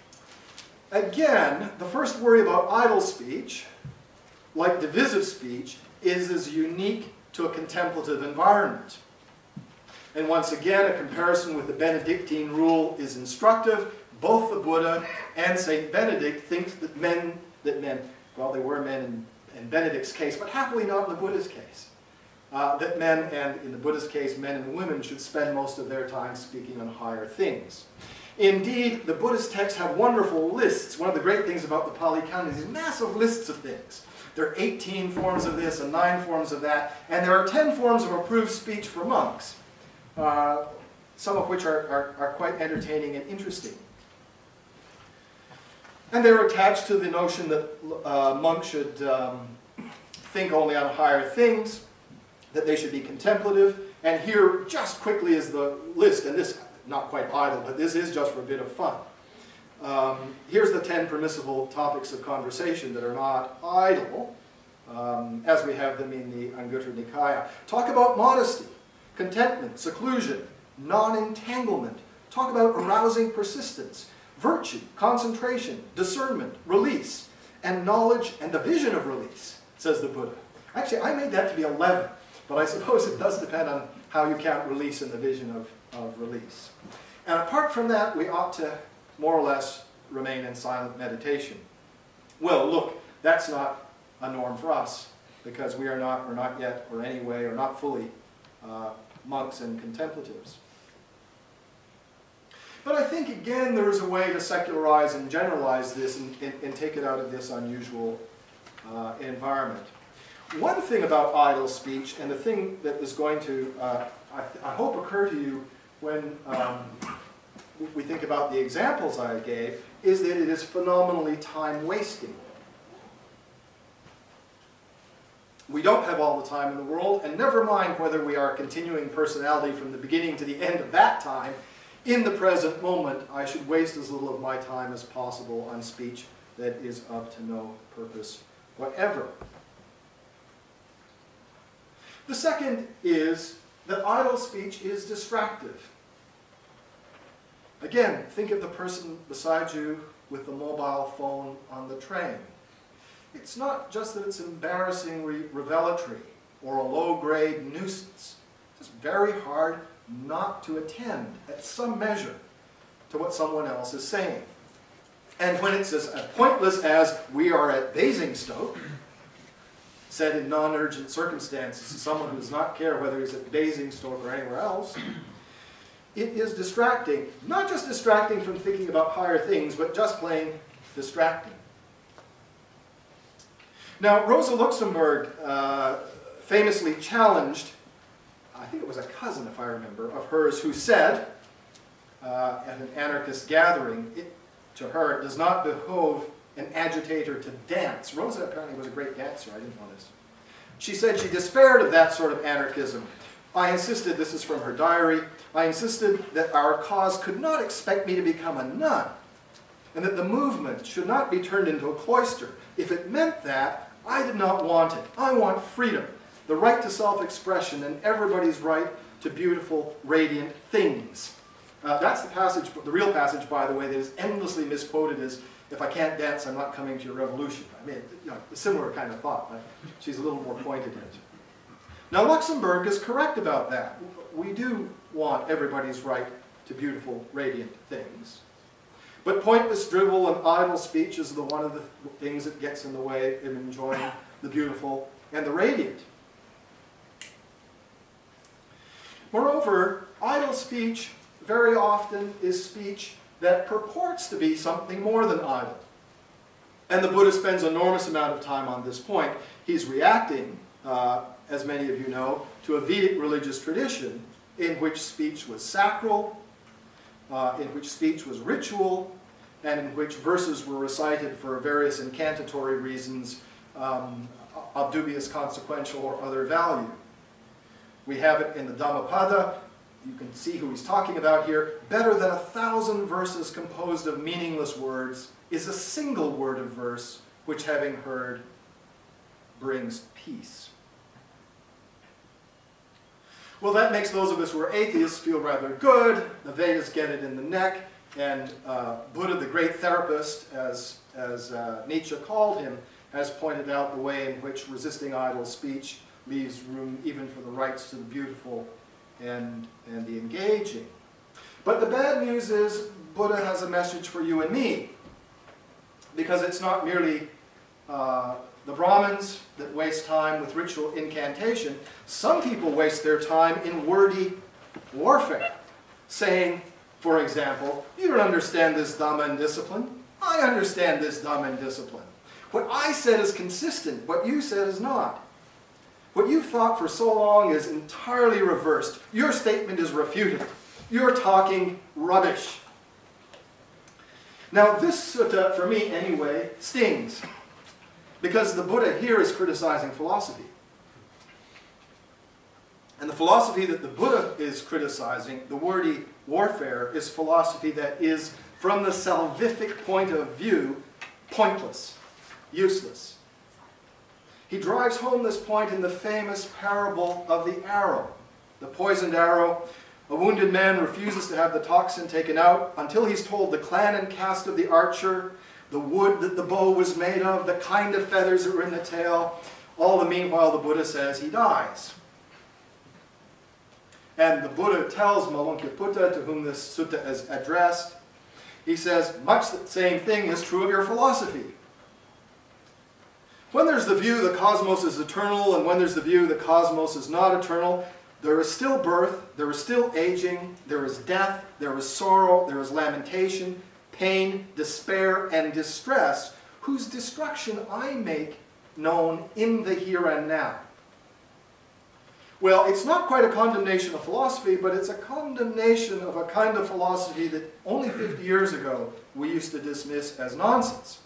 Again, the first worry about idle speech, like divisive speech, is as unique to a contemplative environment. And once again, a comparison with the Benedictine rule is instructive. Both the Buddha and Saint Benedict think that men, well, they were men in Benedict's case, but happily not in the Buddha's case. That men, and in the Buddha's case, men and women should spend most of their time speaking on higher things. Indeed, the Buddhist texts have wonderful lists. One of the great things about the Pali Canon is these massive lists of things. There are 18 forms of this and 9 forms of that, and there are 10 forms of approved speech for monks, some of which are quite entertaining and interesting. And they're attached to the notion that monks should think only on higher things, that they should be contemplative. And here, just quickly, is the list, and this, not quite idle, but this is just for a bit of fun. Here's the 10 permissible topics of conversation that are not idle, as we have them in the Anguttara Nikaya. Talk about modesty, contentment, seclusion, non-entanglement. Talk about arousing persistence, virtue, concentration, discernment, release, and knowledge and the vision of release, says the Buddha. Actually, I made that to be 11, but I suppose it does depend on how you count release and the vision of release. And apart from that, we ought to more or less remain in silent meditation. Well, look, that's not a norm for us, because we are not, or not yet, or anyway, or not fully monks and contemplatives. But I think, again, there is a way to secularize and generalize this and take it out of this unusual environment. One thing about idle speech, and the thing that is going to, I hope, occur to you when we think about the examples I gave, is that it is phenomenally time-wasting. We don't have all the time in the world, and never mind whether we are continuing personality from the beginning to the end of that time. In the present moment, I should waste as little of my time as possible on speech that is of to no purpose whatever. The second is that idle speech is distractive. Again, think of the person beside you with the mobile phone on the train. It's not just that it's embarrassingly revelatory or a low-grade nuisance. It's just very hard not to attend at some measure to what someone else is saying. And when it's as pointless as "we are at Basingstoke," said in non-urgent circumstances to someone who does not care whether he's at Basingstoke or anywhere else, it is distracting. Not just distracting from thinking about higher things, but just plain distracting. Now, Rosa Luxemburg famously challenged, I think it was a cousin, if I remember, of hers, who said at an anarchist gathering, to her, it does not behove an agitator to dance. Rosa apparently was a great dancer, I didn't know this. She said she despaired of that sort of anarchism. I insisted, this is from her diary, I insisted that our cause could not expect me to become a nun, and that the movement should not be turned into a cloister. If it meant that, I did not want it. I want freedom, the right to self-expression, and everybody's right to beautiful, radiant things. That's the passage, the real passage, by the way, that is endlessly misquoted as, "If I can't dance, I'm not coming to your revolution." I mean, you know, a similar kind of thought, but she's a little more pointed in it. Now, Luxemburg is correct about that. We do want everybody's right to beautiful, radiant things. But pointless drivel and idle speech is one of the things that gets in the way of enjoying the beautiful and the radiant. Moreover, idle speech very often is speech that purports to be something more than idle. And the Buddha spends an enormous amount of time on this point. He's reacting, as many of you know, to a Vedic religious tradition in which speech was sacral, in which speech was ritual, and in which verses were recited for various incantatory reasons of dubious consequential or other value. We have it in the Dhammapada. You can see who he's talking about here. Better than 1,000 verses composed of meaningless words is a single word of verse which, having heard, brings peace. Well, that makes those of us who are atheists feel rather good. The Vedas get it in the neck, and Buddha, the great therapist, as Nietzsche called him, has pointed out the way in which resisting idle speech leaves room even for the rights to the beautiful and the engaging. But the bad news is Buddha has a message for you and me, because it's not merely the Brahmins that waste time with ritual incantation. Some people waste their time in wordy warfare, saying, for example, "You don't understand this Dhamma and discipline. I understand this Dhamma and discipline." What I said is consistent. What you said is not. What you've thought for so long is entirely reversed. Your statement is refuted. You're talking rubbish. Now this sutta, for me anyway, stings. Because the Buddha here is criticizing philosophy. And the philosophy that the Buddha is criticizing, the wordy warfare, is philosophy that is, from the salvific point of view, pointless, useless. He drives home this point in the famous parable of the arrow, the poisoned arrow. A wounded man refuses to have the toxin taken out until he's told the clan and caste of the archer, the wood that the bow was made of, the kind of feathers that were in the tail. All the meanwhile, the Buddha says he dies. And the Buddha tells Malankaputta, to whom this sutta is addressed, he says, much the same thing is true of your philosophy. When there's the view the cosmos is eternal, and when there's the view the cosmos is not eternal, there is still birth, there is still aging, there is death, there is sorrow, there is lamentation, pain, despair, and distress, whose destruction I make known in the here and now. Well, it's not quite a condemnation of philosophy, but it's a condemnation of a kind of philosophy that only 50 years ago we used to dismiss as nonsense.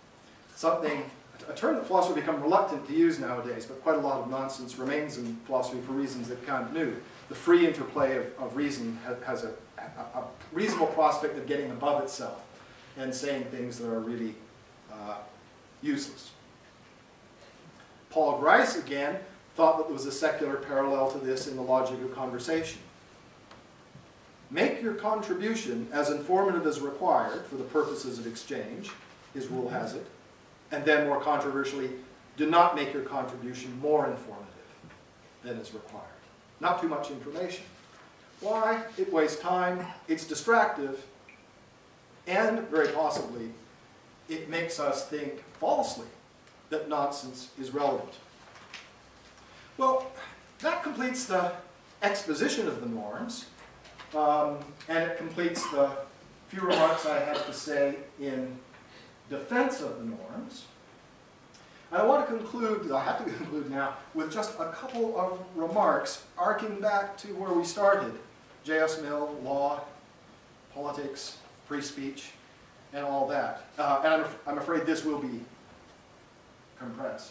A term that philosophers become reluctant to use nowadays, but quite a lot of nonsense remains in philosophy for reasons that Kant knew. The free interplay of reason has a reasonable prospect of getting above itself and saying things that are really useless. Paul Grice, again, thought that there was a secular parallel to this in the logic of conversation. Make your contribution as informative as required for the purposes of exchange, his rule has it, and then more controversially, do not make your contribution more informative than is required. Not too much information. Why? It wastes time, it's distractive, and very possibly, it makes us think falsely that nonsense is relevant. Well, that completes the exposition of the norms, and it completes the few remarks I have to say in defense of the norms. And I want to conclude, I have to conclude now, with just a couple of remarks arcing back to where we started. J.S. Mill, law, politics, free speech, and all that. And I'm afraid this will be compressed.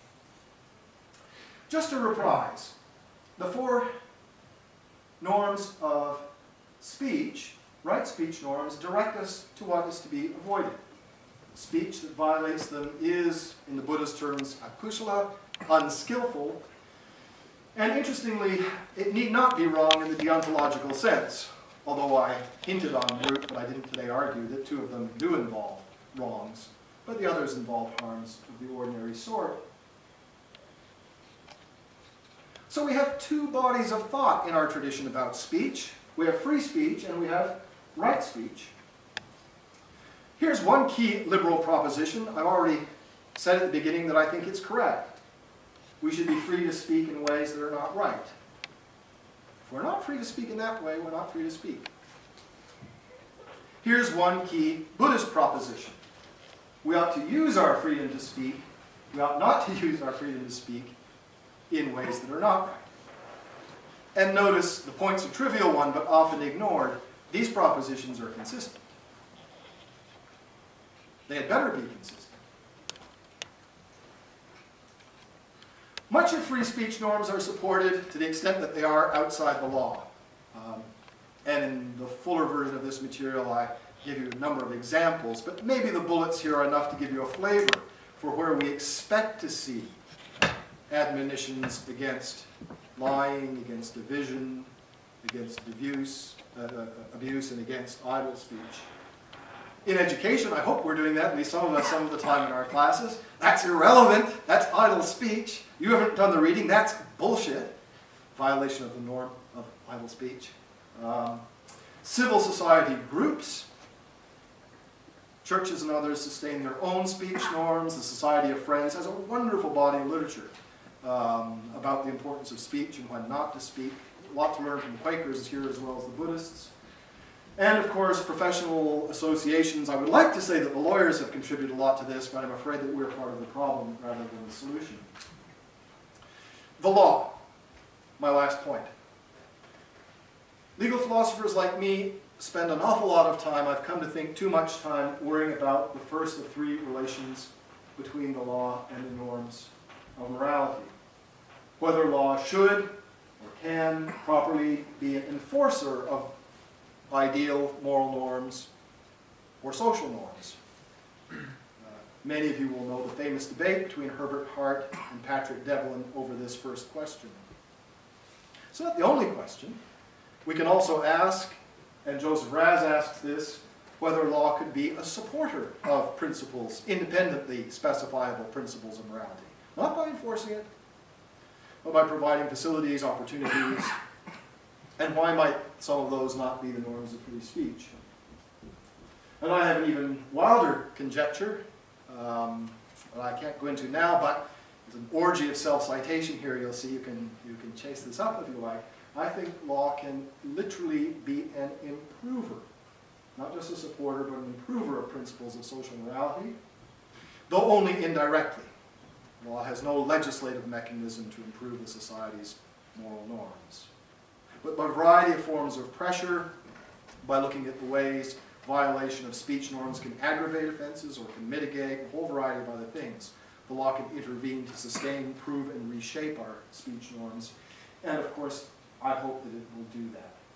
Just to reprise, the four norms of speech, right speech norms, direct us to what is to be avoided. Speech that violates them is, in the Buddhist terms, akusala, unskillful, and interestingly, it need not be wrong in the deontological sense, although I hinted on root, but I didn't today argue that two of them do involve wrongs, but the others involve harms of the ordinary sort. So we have two bodies of thought in our tradition about speech. We have free speech and we have right speech. Here's one key liberal proposition. I've already said at the beginning that I think it's correct. We should be free to speak in ways that are not right. If we're not free to speak in that way, we're not free to speak. Here's one key Buddhist proposition. We ought to use our freedom to speak. We ought not to use our freedom to speak in ways that are not right. And notice, the point's a trivial one, but often ignored. These propositions are consistent. They had better be consistent. Much of free speech norms are supported to the extent that they are outside the law. And in the fuller version of this material, I give you a number of examples, but maybe the bullets here are enough to give you a flavor for where we expect to see admonitions against lying, against division, against abuse, and against idle speech. In education, I hope we're doing that, at least some of us, some of the time in our classes. That's irrelevant. That's idle speech. You haven't done the reading. That's bullshit. Violation of the norm of idle speech. Civil society groups, churches and others sustain their own speech norms. The Society of Friends has a wonderful body of literature about the importance of speech and when not to speak. A lot to learn from the Quakers here as well as the Buddhists. And of course, professional associations. I would like to say that the lawyers have contributed a lot to this, but I'm afraid that we're part of the problem rather than the solution. The law, my last point. Legal philosophers like me spend an awful lot of time, I've come to think too much time, worrying about the first of three relations between the law and the norms of morality. Whether law should or can properly be an enforcer of ideal moral norms or social norms. Many of you will know the famous debate between Herbert Hart and Patrick Devlin over this first question. It's not the only question. We can also ask, and Joseph Raz asks this, whether law could be a supporter of principles, independently specifiable principles of morality. Not by enforcing it, but by providing facilities, opportunities, and why might some of those not be the norms of free speech? And I have an even wilder conjecture, that I can't go into now, but there's an orgy of self-citation here. You'll see you can chase this up if you like. I think law can literally be an improver, not just a supporter, but an improver of principles of social morality, though only indirectly. Law has no legislative mechanism to improve the society's moral norms. But by a variety of forms of pressure, by looking at the ways violation of speech norms can aggravate offenses or can mitigate a whole variety of other things, the law can intervene to sustain, improve, and reshape our speech norms. And of course, I hope that it will do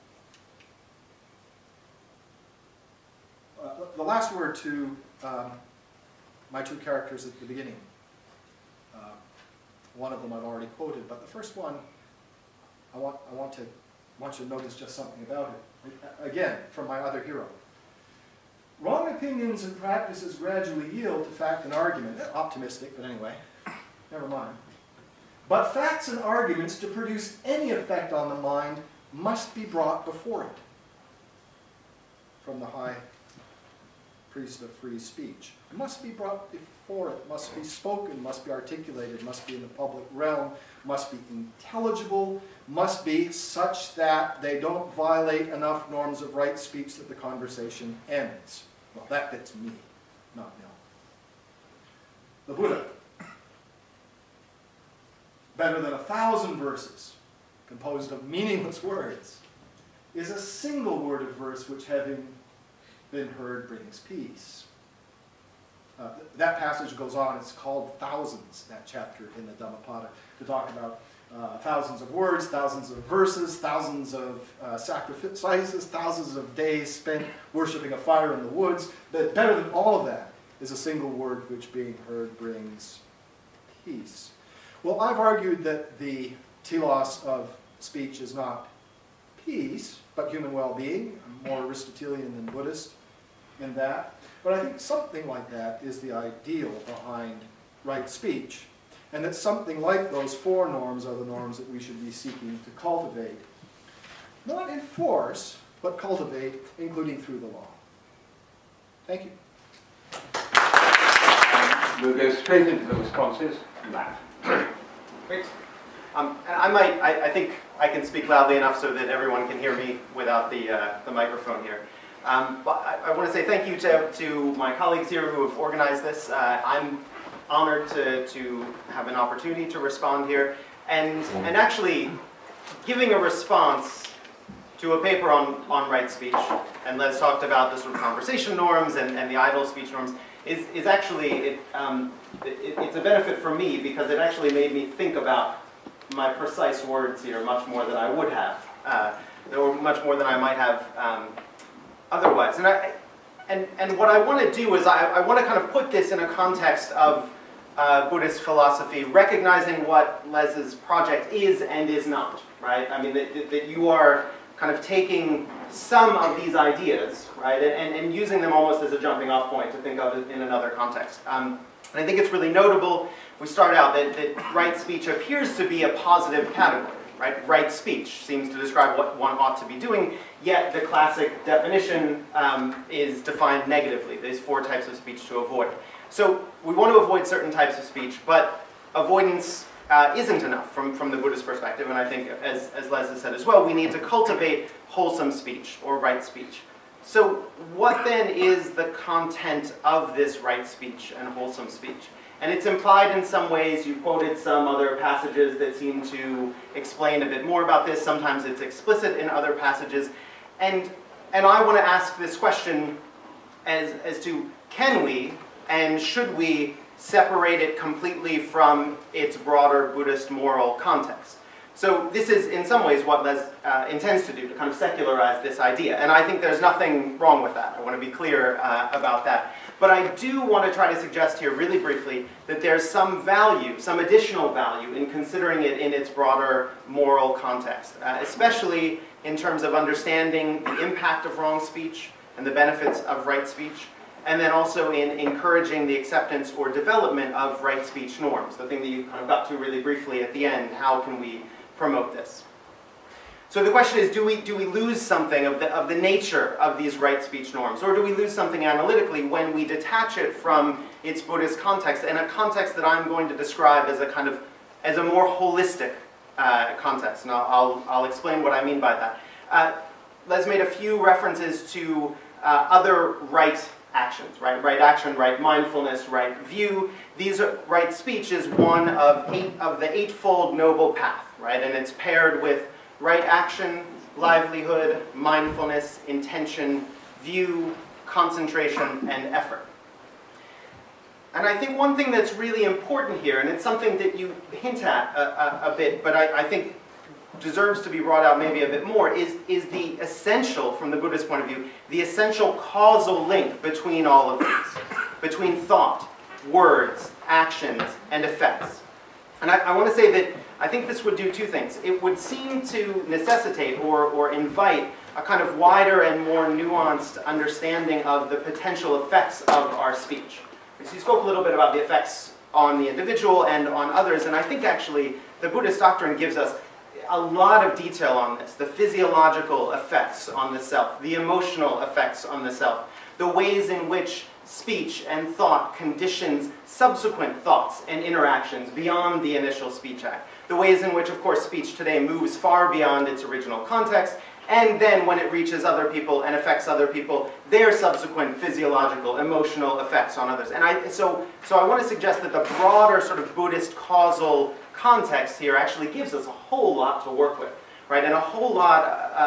that. The last word to my two characters at the beginning. One of them I've already quoted, but the first one, I want you to notice just something about it. Again, from my other hero. Wrong opinions and practices gradually yield to fact and argument. Optimistic, but anyway, never mind. But facts and arguments, to produce any effect on the mind, must be brought before it. From the high priest of free speech. It must be brought before it, must be spoken, must be articulated, must be in the public realm, must be intelligible, must be such that they don't violate enough norms of right speech that the conversation ends. Well, that fits me, not Mill. The Buddha. Better than 1,000 verses, composed of meaningless words, is a single word of verse which, having been heard, brings peace. That passage goes on, it's called Thousands, that chapter in the Dhammapada, to talk about thousands of words, thousands of verses, thousands of sacrifices, thousands of days spent worshipping a fire in the woods. But better than all of that is a single word which, being heard, brings peace. Well, I've argued that the telos of speech is not peace, but human well-being. I'm more Aristotelian than Buddhist in that. But I think something like that is the ideal behind right speech. And that something like those four norms are the norms that we should be seeking to cultivate. Not enforce, but cultivate, including through the law. Thank you. We'll go straight into the responses. Matt. Great. And I think I can speak loudly enough so that everyone can hear me without the microphone here. But I want to say thank you to my colleagues here who have organized this. I'm honored to have an opportunity to respond here. And actually, giving a response to a paper on right speech, and Les talked about the sort of conversation norms and the idle speech norms, is actually, it's a benefit for me because it actually made me think about my precise words here much more than I would have, or much more than I might have otherwise. And what I want to do is I want to kind of put this in a context of Buddhist philosophy, recognizing what Les's project is and is not, right? I mean, that you are kind of taking some of these ideas, right, and using them almost as a jumping off point to think of it in another context. And I think it's really notable, if we start out, that right speech appears to be a positive category, right? Right speech seems to describe what one ought to be doing, yet the classic definition is defined negatively. There's four types of speech to avoid. So we want to avoid certain types of speech, but avoidance isn't enough from the Buddhist perspective, and I think, as Les has said as well, we need to cultivate wholesome speech, or right speech. So what then is the content of this right speech and wholesome speech? And it's implied in some ways. You quoted some other passages that seem to explain a bit more about this. Sometimes it's explicit in other passages. And I want to ask this question as to, can we and should we separate it completely from its broader Buddhist moral context? So this is in some ways what Les intends to do, to kind of secularize this idea. And I think there's nothing wrong with that. I want to be clear about that. But I do want to try to suggest here really briefly that there's some value, some additional value in considering it in its broader moral context, especially in terms of understanding the impact of wrong speech and the benefits of right speech, and then also in encouraging the acceptance or development of right speech norms, the thing that you kind of got to really briefly at the end. How can we promote this? So the question is, do we lose something of the nature of these right speech norms, or do we lose something analytically when we detach it from its Buddhist context, and a context that I'm going to describe as a more holistic context? And I'll explain what I mean by that. Les made a few references to other right actions, right? Right action, right mindfulness, right view. Right speech is one of the eightfold noble path, right? And it's paired with right action, livelihood, mindfulness, intention, view, concentration, and effort. And I think one thing that's really important here, and it's something that you hint at a bit, but I think deserves to be brought out maybe a bit more, is the essential, from the Buddhist point of view, the essential causal link between all of these, between thought, words, actions, and effects. And I want to say that I think this would do two things. It would seem to necessitate or invite a kind of wider and more nuanced understanding of the potential effects of our speech. Because you spoke a little bit about the effects on the individual and on others, and I think actually the Buddhist doctrine gives us a lot of detail on this. The physiological effects on the self, the emotional effects on the self, the ways in which speech and thought conditions subsequent thoughts and interactions beyond the initial speech act, the ways in which, of course, speech today moves far beyond its original context, and then when it reaches other people and affects other people, their subsequent physiological, emotional effects on others. And so I want to suggest that the broader sort of Buddhist causal context here actually gives us a whole lot to work with, right? And a whole lot,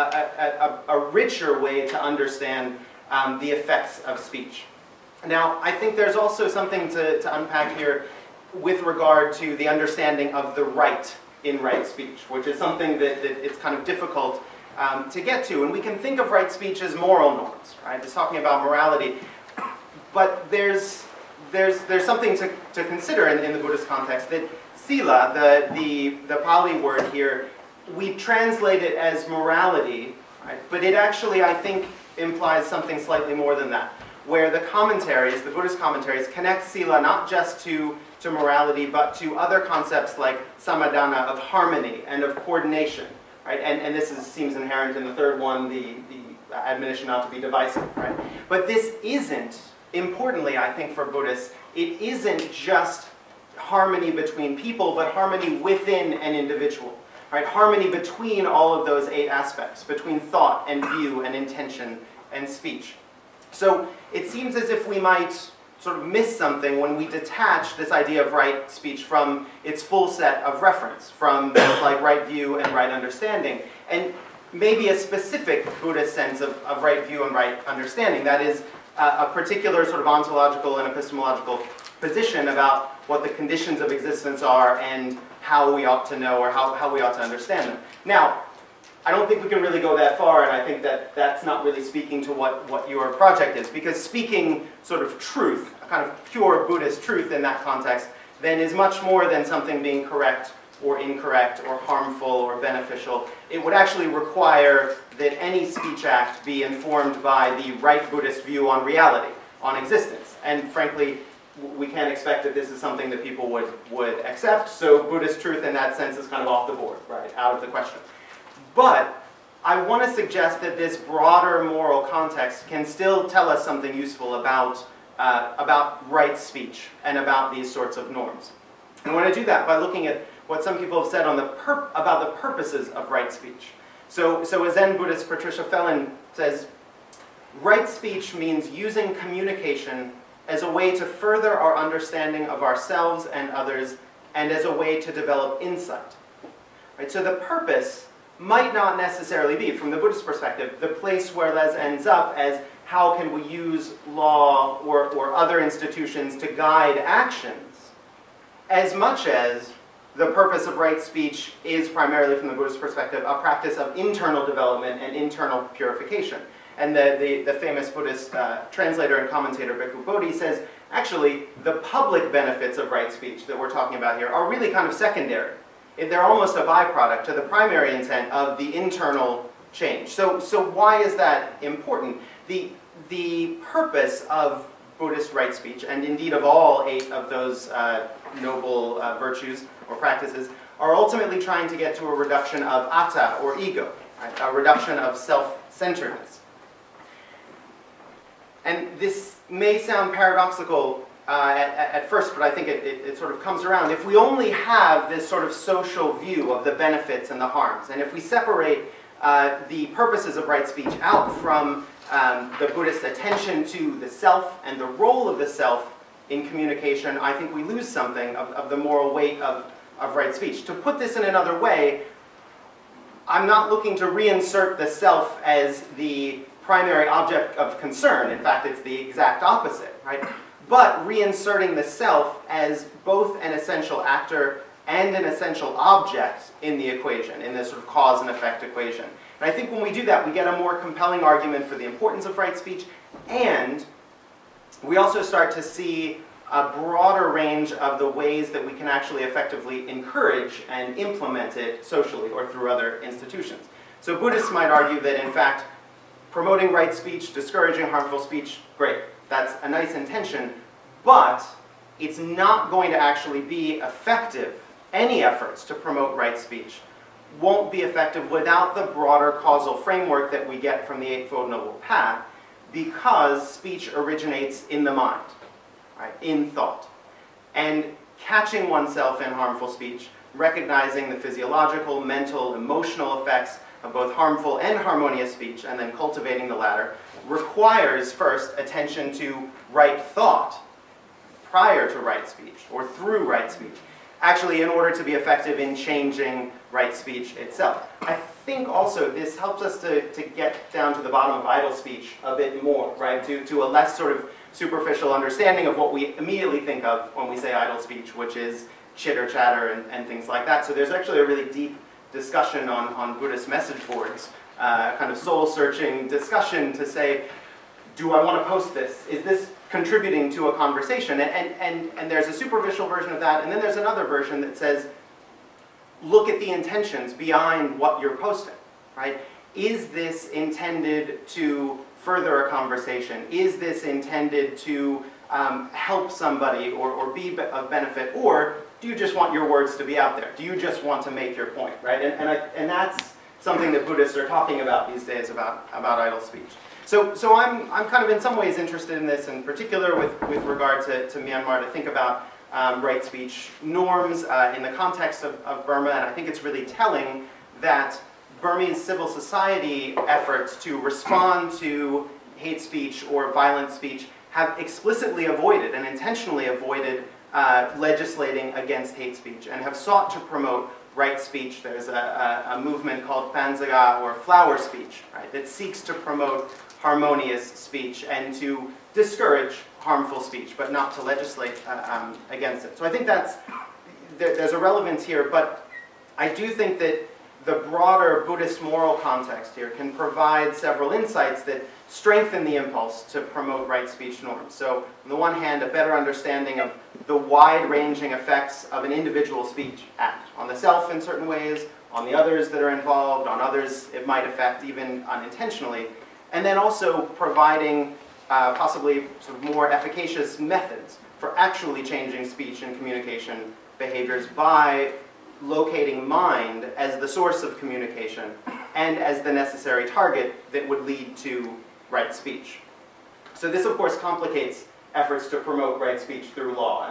a richer way to understand the effects of speech. Now, I think there's also something to unpack here with regard to the understanding of the right in right speech, which is something that it's kind of difficult to get to. And we can think of right speech as moral norms, right? It's talking about morality. But there's something to consider in the Buddhist context, that sila, the Pali word here, we translate it as morality, right? But it actually, I think, implies something slightly more than that, where the commentaries, the Buddhist commentaries, connect sila not just to morality, but to other concepts like samadhana, of harmony and of coordination, right? And this seems inherent in the third one, the admonition not to be divisive, right? But this isn't, importantly, I think, for Buddhists, it isn't just harmony between people, but harmony within an individual, right? Harmony between all of those 8 aspects, between thought and view and intention and speech. So it seems as if we might sort of miss something when we detach this idea of right speech from its full set of reference, from things like right view and right understanding, and maybe a specific Buddhist sense of right view and right understanding. That is a particular sort of ontological and epistemological position about what the conditions of existence are and how we ought to know, or how we ought to understand them. Now, I don't think we can really go that far, and I think that that's not really speaking to what your project is, because speaking sort of truth, a kind of pure Buddhist truth in that context, then is much more than something being correct or incorrect or harmful or beneficial. It would actually require that any speech act be informed by the right Buddhist view on reality, on existence. And frankly, we can't expect that this is something that people would accept, so Buddhist truth in that sense is kind of off the board, right, out of the question. But I want to suggest that this broader moral context can still tell us something useful about right speech and about these sorts of norms. And I want to do that by looking at what some people have said on about the purposes of right speech. So a Zen Buddhist, Patricia Fellin, says, right speech means using communication as a way to further our understanding of ourselves and others, and as a way to develop insight. Right? So the purpose might not necessarily be, from the Buddhist perspective, the place where Les ends up as how can we use law or other institutions to guide actions, as much as the purpose of right speech is primarily, from the Buddhist perspective, a practice of internal development and internal purification. And the famous Buddhist translator and commentator Bhikkhu Bodhi says, actually, the public benefits of right speech that we're talking about here are really kind of secondary. They're almost a byproduct to the primary intent of the internal change. So why is that important? The purpose of Buddhist right speech, and indeed of all 8 of those noble virtues or practices, are ultimately trying to get to a reduction of atta, or ego, right? A reduction of self-centeredness. And this may sound paradoxical at first, but I think it sort of comes around. If we only have this sort of social view of the benefits and the harms, and if we separate the purposes of right speech out from the Buddhist attention to the self and the role of the self in communication, I think we lose something of the moral weight of right speech. To put this in another way, I'm not looking to reinsert the self as the primary object of concern. In fact, it's the exact opposite, right? But reinserting the self as both an essential actor and an essential object in the equation, in this sort of cause and effect equation. And I think when we do that, we get a more compelling argument for the importance of right speech, and we also start to see a broader range of the ways that we can actually effectively encourage and implement it socially or through other institutions. So Buddhists might argue that, in fact, promoting right speech, discouraging harmful speech, great. That's a nice intention, but it's not going to actually be effective. Any efforts to promote right speech won't be effective without the broader causal framework that we get from the Eightfold Noble Path, because speech originates in the mind, right, in thought. And catching oneself in harmful speech, recognizing the physiological, mental, emotional effects of both harmful and harmonious speech, and then cultivating the latter, requires first attention to right thought prior to right speech, or through right speech, actually in order to be effective in changing right speech itself. I think also this helps us to get down to the bottom of idle speech a bit more, right, to a less sort of superficial understanding of what we immediately think of when we say idle speech, which is chitter chatter and things like that. So there's actually a really deep discussion on Buddhist message boards, kind of soul-searching discussion to say, do I want to post this? Is this contributing to a conversation? And there's a superficial version of that, and then there's another version that says, look at the intentions behind what you're posting, right? Is this intended to further a conversation? Is this intended to help somebody or be of benefit? Or do you just want your words to be out there? Do you just want to make your point, right? And that's something that Buddhists are talking about these days about idle speech. So I'm kind of in some ways interested in this, in particular with regard to Myanmar, to think about right speech norms in the context of Burma, and I think it's really telling that Burmese civil society efforts to respond to hate speech or violent speech have explicitly avoided and intentionally avoided legislating against hate speech, and have sought to promote right speech. There's a movement called Panzaga, or flower speech, right, that seeks to promote harmonious speech and to discourage harmful speech, but not to legislate against it. So I think there's a relevance here, but I do think that the broader Buddhist moral context here can provide several insights that strengthen the impulse to promote right speech norms. So on the one hand, a better understanding of the wide-ranging effects of an individual speech act, on the self in certain ways, on the others that are involved, on others it might affect even unintentionally, and then also providing possibly sort of more efficacious methods for actually changing speech and communication behaviors by locating mind as the source of communication and as the necessary target that would lead to right speech. So this, of course, complicates efforts to promote right speech through law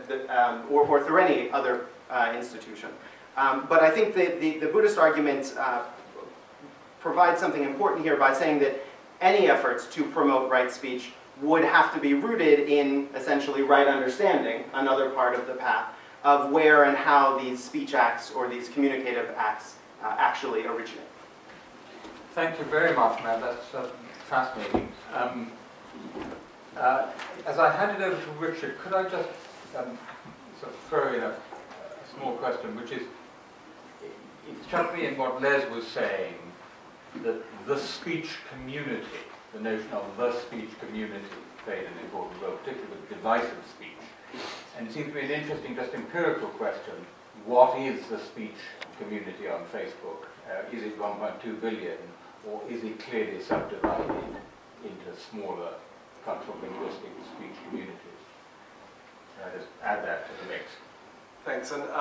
or through any other institution. But I think that the Buddhist argument provides something important here by saying that any efforts to promote right speech would have to be rooted in essentially right understanding, another part of the path, of where and how these speech acts or these communicative acts actually originate. Thank you very much, Matt. That's fascinating. As I hand it over to Richard, could I just sort of throw in a small question, which is, it struck me in what Les was saying, that the speech community, the notion of the speech community, played an important role, particularly with divisive speech. And it seems to be an interesting, just empirical question. What is the speech community on Facebook? Is it 1.2 billion, or is it clearly subdivided into smaller cultural linguistic speech communities? I just add that to the mix. Thanks. And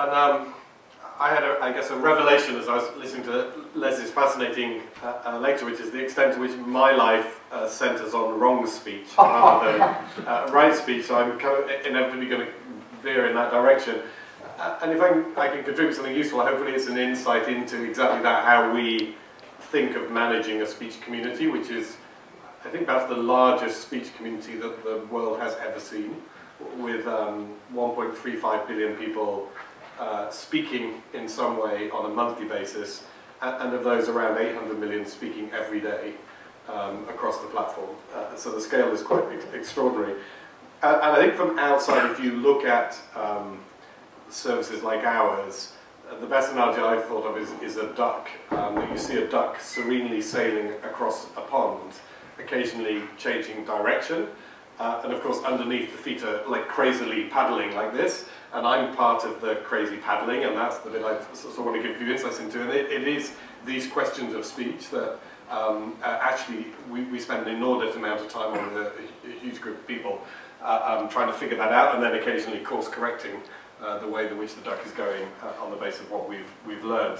I had, I guess, a revelation as I was listening to Les's fascinating lecture, which is the extent to which my life centres on wrong speech rather than right speech. So I'm kind of inevitably going to veer in that direction. And if I can contribute something useful, hopefully it's an insight into exactly that, how we think of managing a speech community, which is, I think, perhaps the largest speech community that the world has ever seen, with 1.35 billion people speaking in some way on a monthly basis, and of those around 800 million speaking every day across the platform. So the scale is quite extraordinary. And I think from outside, if you look at services like ours, the best analogy I've thought of is a duck. That you see a duck serenely sailing across a pond, occasionally changing direction, and of course underneath the feet are like crazily paddling like this, and I'm part of the crazy paddling, and that's the bit I sort of want to give you insights into. And it is these questions of speech that actually we spend an inordinate amount of time on with a huge group of people trying to figure that out, and then occasionally course correcting the way in which the duck is going on the basis of what we've learned.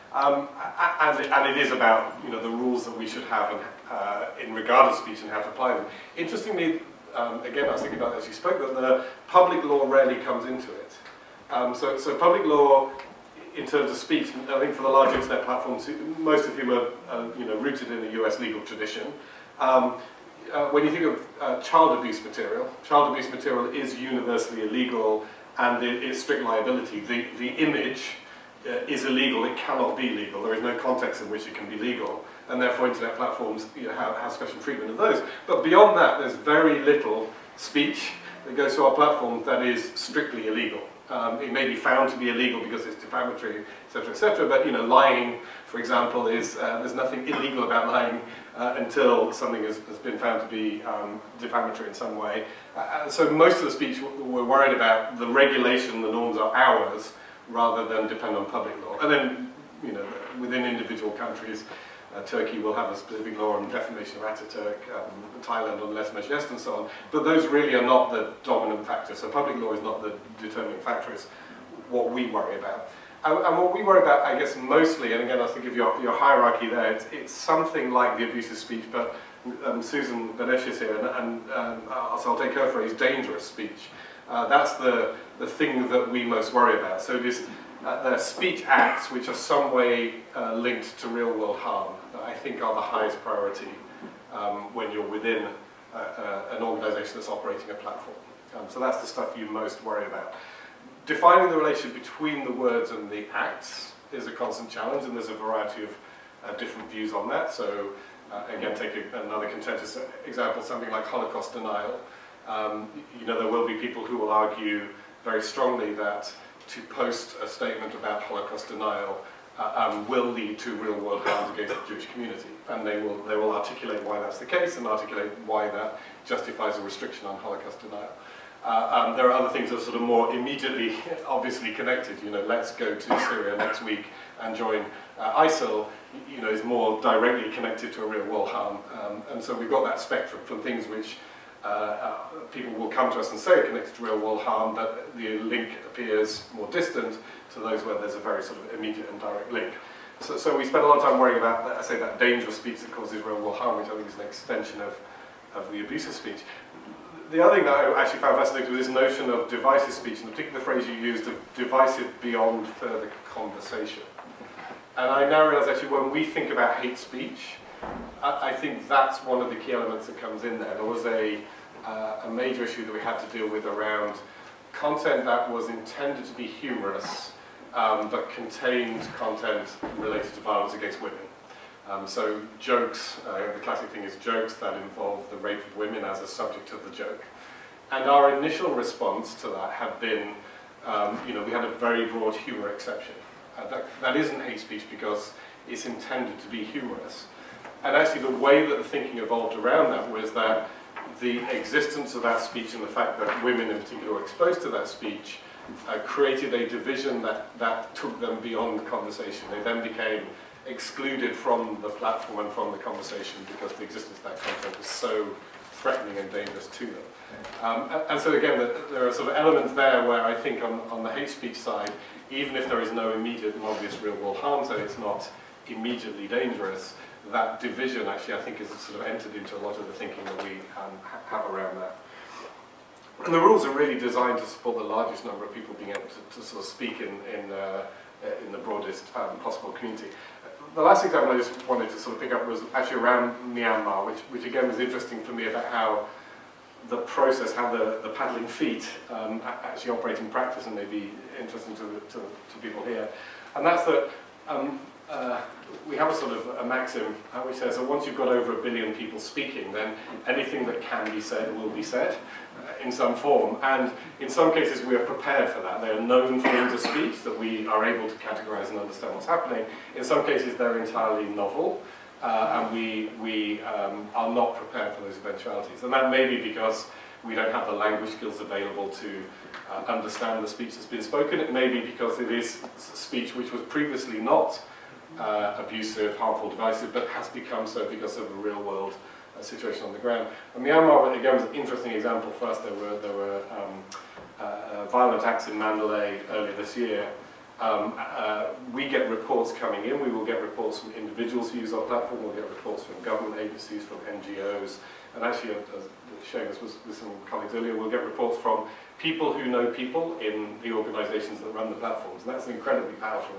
And it is about, you know, the rules that we should have in regard to speech and how to apply them. Interestingly, again, I was thinking about it as you spoke, that the public law rarely comes into it. So public law, in terms of speech, I think for the large internet platforms, most of whom are you know, rooted in the US legal tradition, when you think of child abuse material is universally illegal, and it's strict liability. The image is illegal, it cannot be legal. There is no context in which it can be legal, and therefore internet platforms, you know, have special treatment of those. But beyond that, there's very little speech that goes to our platform that is strictly illegal. It may be found to be illegal because it's defamatory, etc., but, you know, lying, for example, is there's nothing illegal about lying until something has been found to be defamatory in some way. So most of the speech we're worried about, the regulation, the norms are ours, rather than depend on public law. And then, you know, within individual countries, Turkey will have a specific law on defamation of Ataturk, Thailand on lèse majesté and so on. But those really are not the dominant factor. So public law is not the determining factor, it's what we worry about. And what we worry about, I guess, mostly, and again, I think of your hierarchy there, it's something like the abusive speech, but Susan Badesh is here, and so I'll take her phrase, dangerous speech. That's the thing that we most worry about. So it is the speech acts which are some way linked to real-world harm that I think are the highest priority when you're within an organisation that's operating a platform. So that's the stuff you most worry about. Defining the relationship between the words and the acts is a constant challenge, and there's a variety of different views on that. So again, take another contentious example, something like Holocaust denial. You know, there will be people who will argue very strongly that to post a statement about Holocaust denial will lead to real-world harms against the Jewish community, and they will articulate why that's the case and articulate why that justifies a restriction on Holocaust denial. There are other things that are sort of more immediately, obviously connected. You know, let's go to Syria next week and join ISIL. You know, is more directly connected to a real-world harm, and so we've got that spectrum from things which people will come to us and say are connected to real-world harm, but the link appears more distant to those where there's a very sort of immediate and direct link. So we spend a lot of time worrying about, I say, that dangerous speech that causes real-world harm, which I think is an extension of the abusive speech. The other thing that I actually found fascinating was this notion of divisive speech, and the particular phrase you used of divisive beyond further conversation. And I now realise actually when we think about hate speech, I think that's one of the key elements that comes in there. There was a major issue that we had to deal with around content that was intended to be humorous, but contained content related to violence against women. So jokes, the classic thing is jokes that involve the rape of women as a subject of the joke. And our initial response to that had been, we had a very broad humour exception. That isn't hate speech because it's intended to be humorous. And actually the way that the thinking evolved around that was that the existence of that speech and the fact that women in particular were exposed to that speech created a division that took them beyond the conversation. They then became excluded from the platform and from the conversation because the existence of that content was so threatening and dangerous to them. And so again, there are sort of elements there where I think on the hate speech side, even if there is no immediate and obvious real world harm, so it's not immediately dangerous, that division actually I think is sort of entered into a lot of the thinking that we have around that. And the rules are really designed to support the largest number of people being able to sort of speak in the broadest possible community. The last example I just wanted to sort of pick up was actually around Myanmar, which again was interesting for me about how the process, how the paddling feet actually operate in practice, and may be interesting to people here. And that's that we have a sort of a maxim which says that once you've got over 1 billion people speaking, then anything that can be said will be said in some form. And in some cases we are prepared for that. They are known forms of speech that we are able to categorize and understand what's happening. In some cases they're entirely novel, and we are not prepared for those eventualities. And that may be because we don't have the language skills available to understand the speech that's been spoken. It may be because it is speech which was previously not abusive, harmful, divisive, but has become so because of a real world situation on the ground. And Myanmar, again, was an interesting example for us. There were violent acts in Mandalay earlier this year. We get reports coming in. We will get reports from individuals who use our platform. We'll get reports from government agencies, from NGOs, and actually, as sharing this with some colleagues earlier, we'll get reports from people who know people in the organisations that run the platforms. And that's an incredibly powerful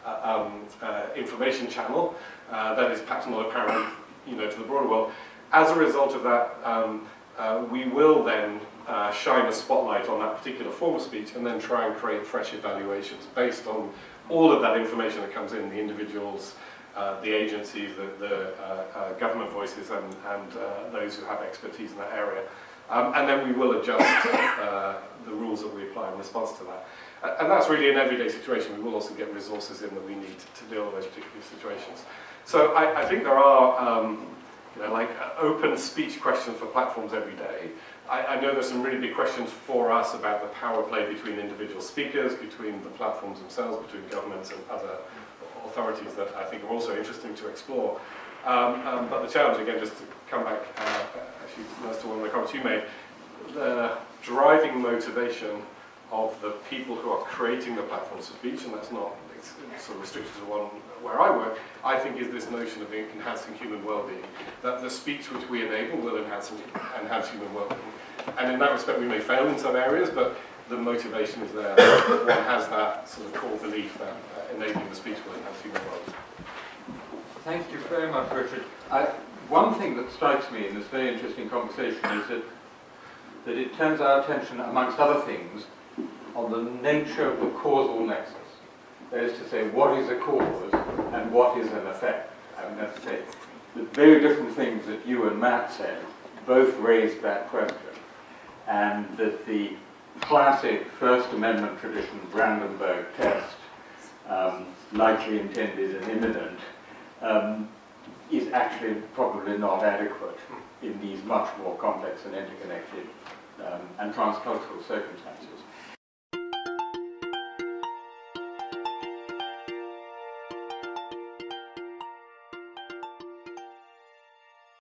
information channel that is perhaps not apparent, to the broader world. As a result of that, we will then shine a spotlight on that particular form of speech and then try and create fresh evaluations based on all of that information that comes in, the individuals, the agencies, the government voices, and those who have expertise in that area. And then we will adjust the rules that we apply in response to that. And that's really an everyday situation. We will also get resources in that we need to deal with those particular situations. So I think there are open speech questions for platforms every day. I know there's some really big questions for us about the power play between individual speakers, between the platforms themselves, between governments and other authorities that I think are also interesting to explore. But the challenge, again, just to come back, actually, to one of the comments you made, the driving motivation of the people who are creating the platforms for speech, and that's not sort of restricted to the one where I work, I think is this notion of enhancing human well-being, that the speech which we enable will enhance human well-being. And in that respect we may fail in some areas, but the motivation is there. One has that sort of core belief that enabling the speech will enhance human well-being. Thank you very much, Richard. One thing that strikes me in this very interesting conversation is that it turns our attention, amongst other things, on the nature of the causal nexus. That is to say, what is a cause and what is an effect? I mean, that's to say, the very different things that you and Matt said both raised that question, and that the classic First Amendment tradition, Brandenburg test, likely intended and imminent, is actually probably not adequate in these much more complex and interconnected and transcultural circumstances.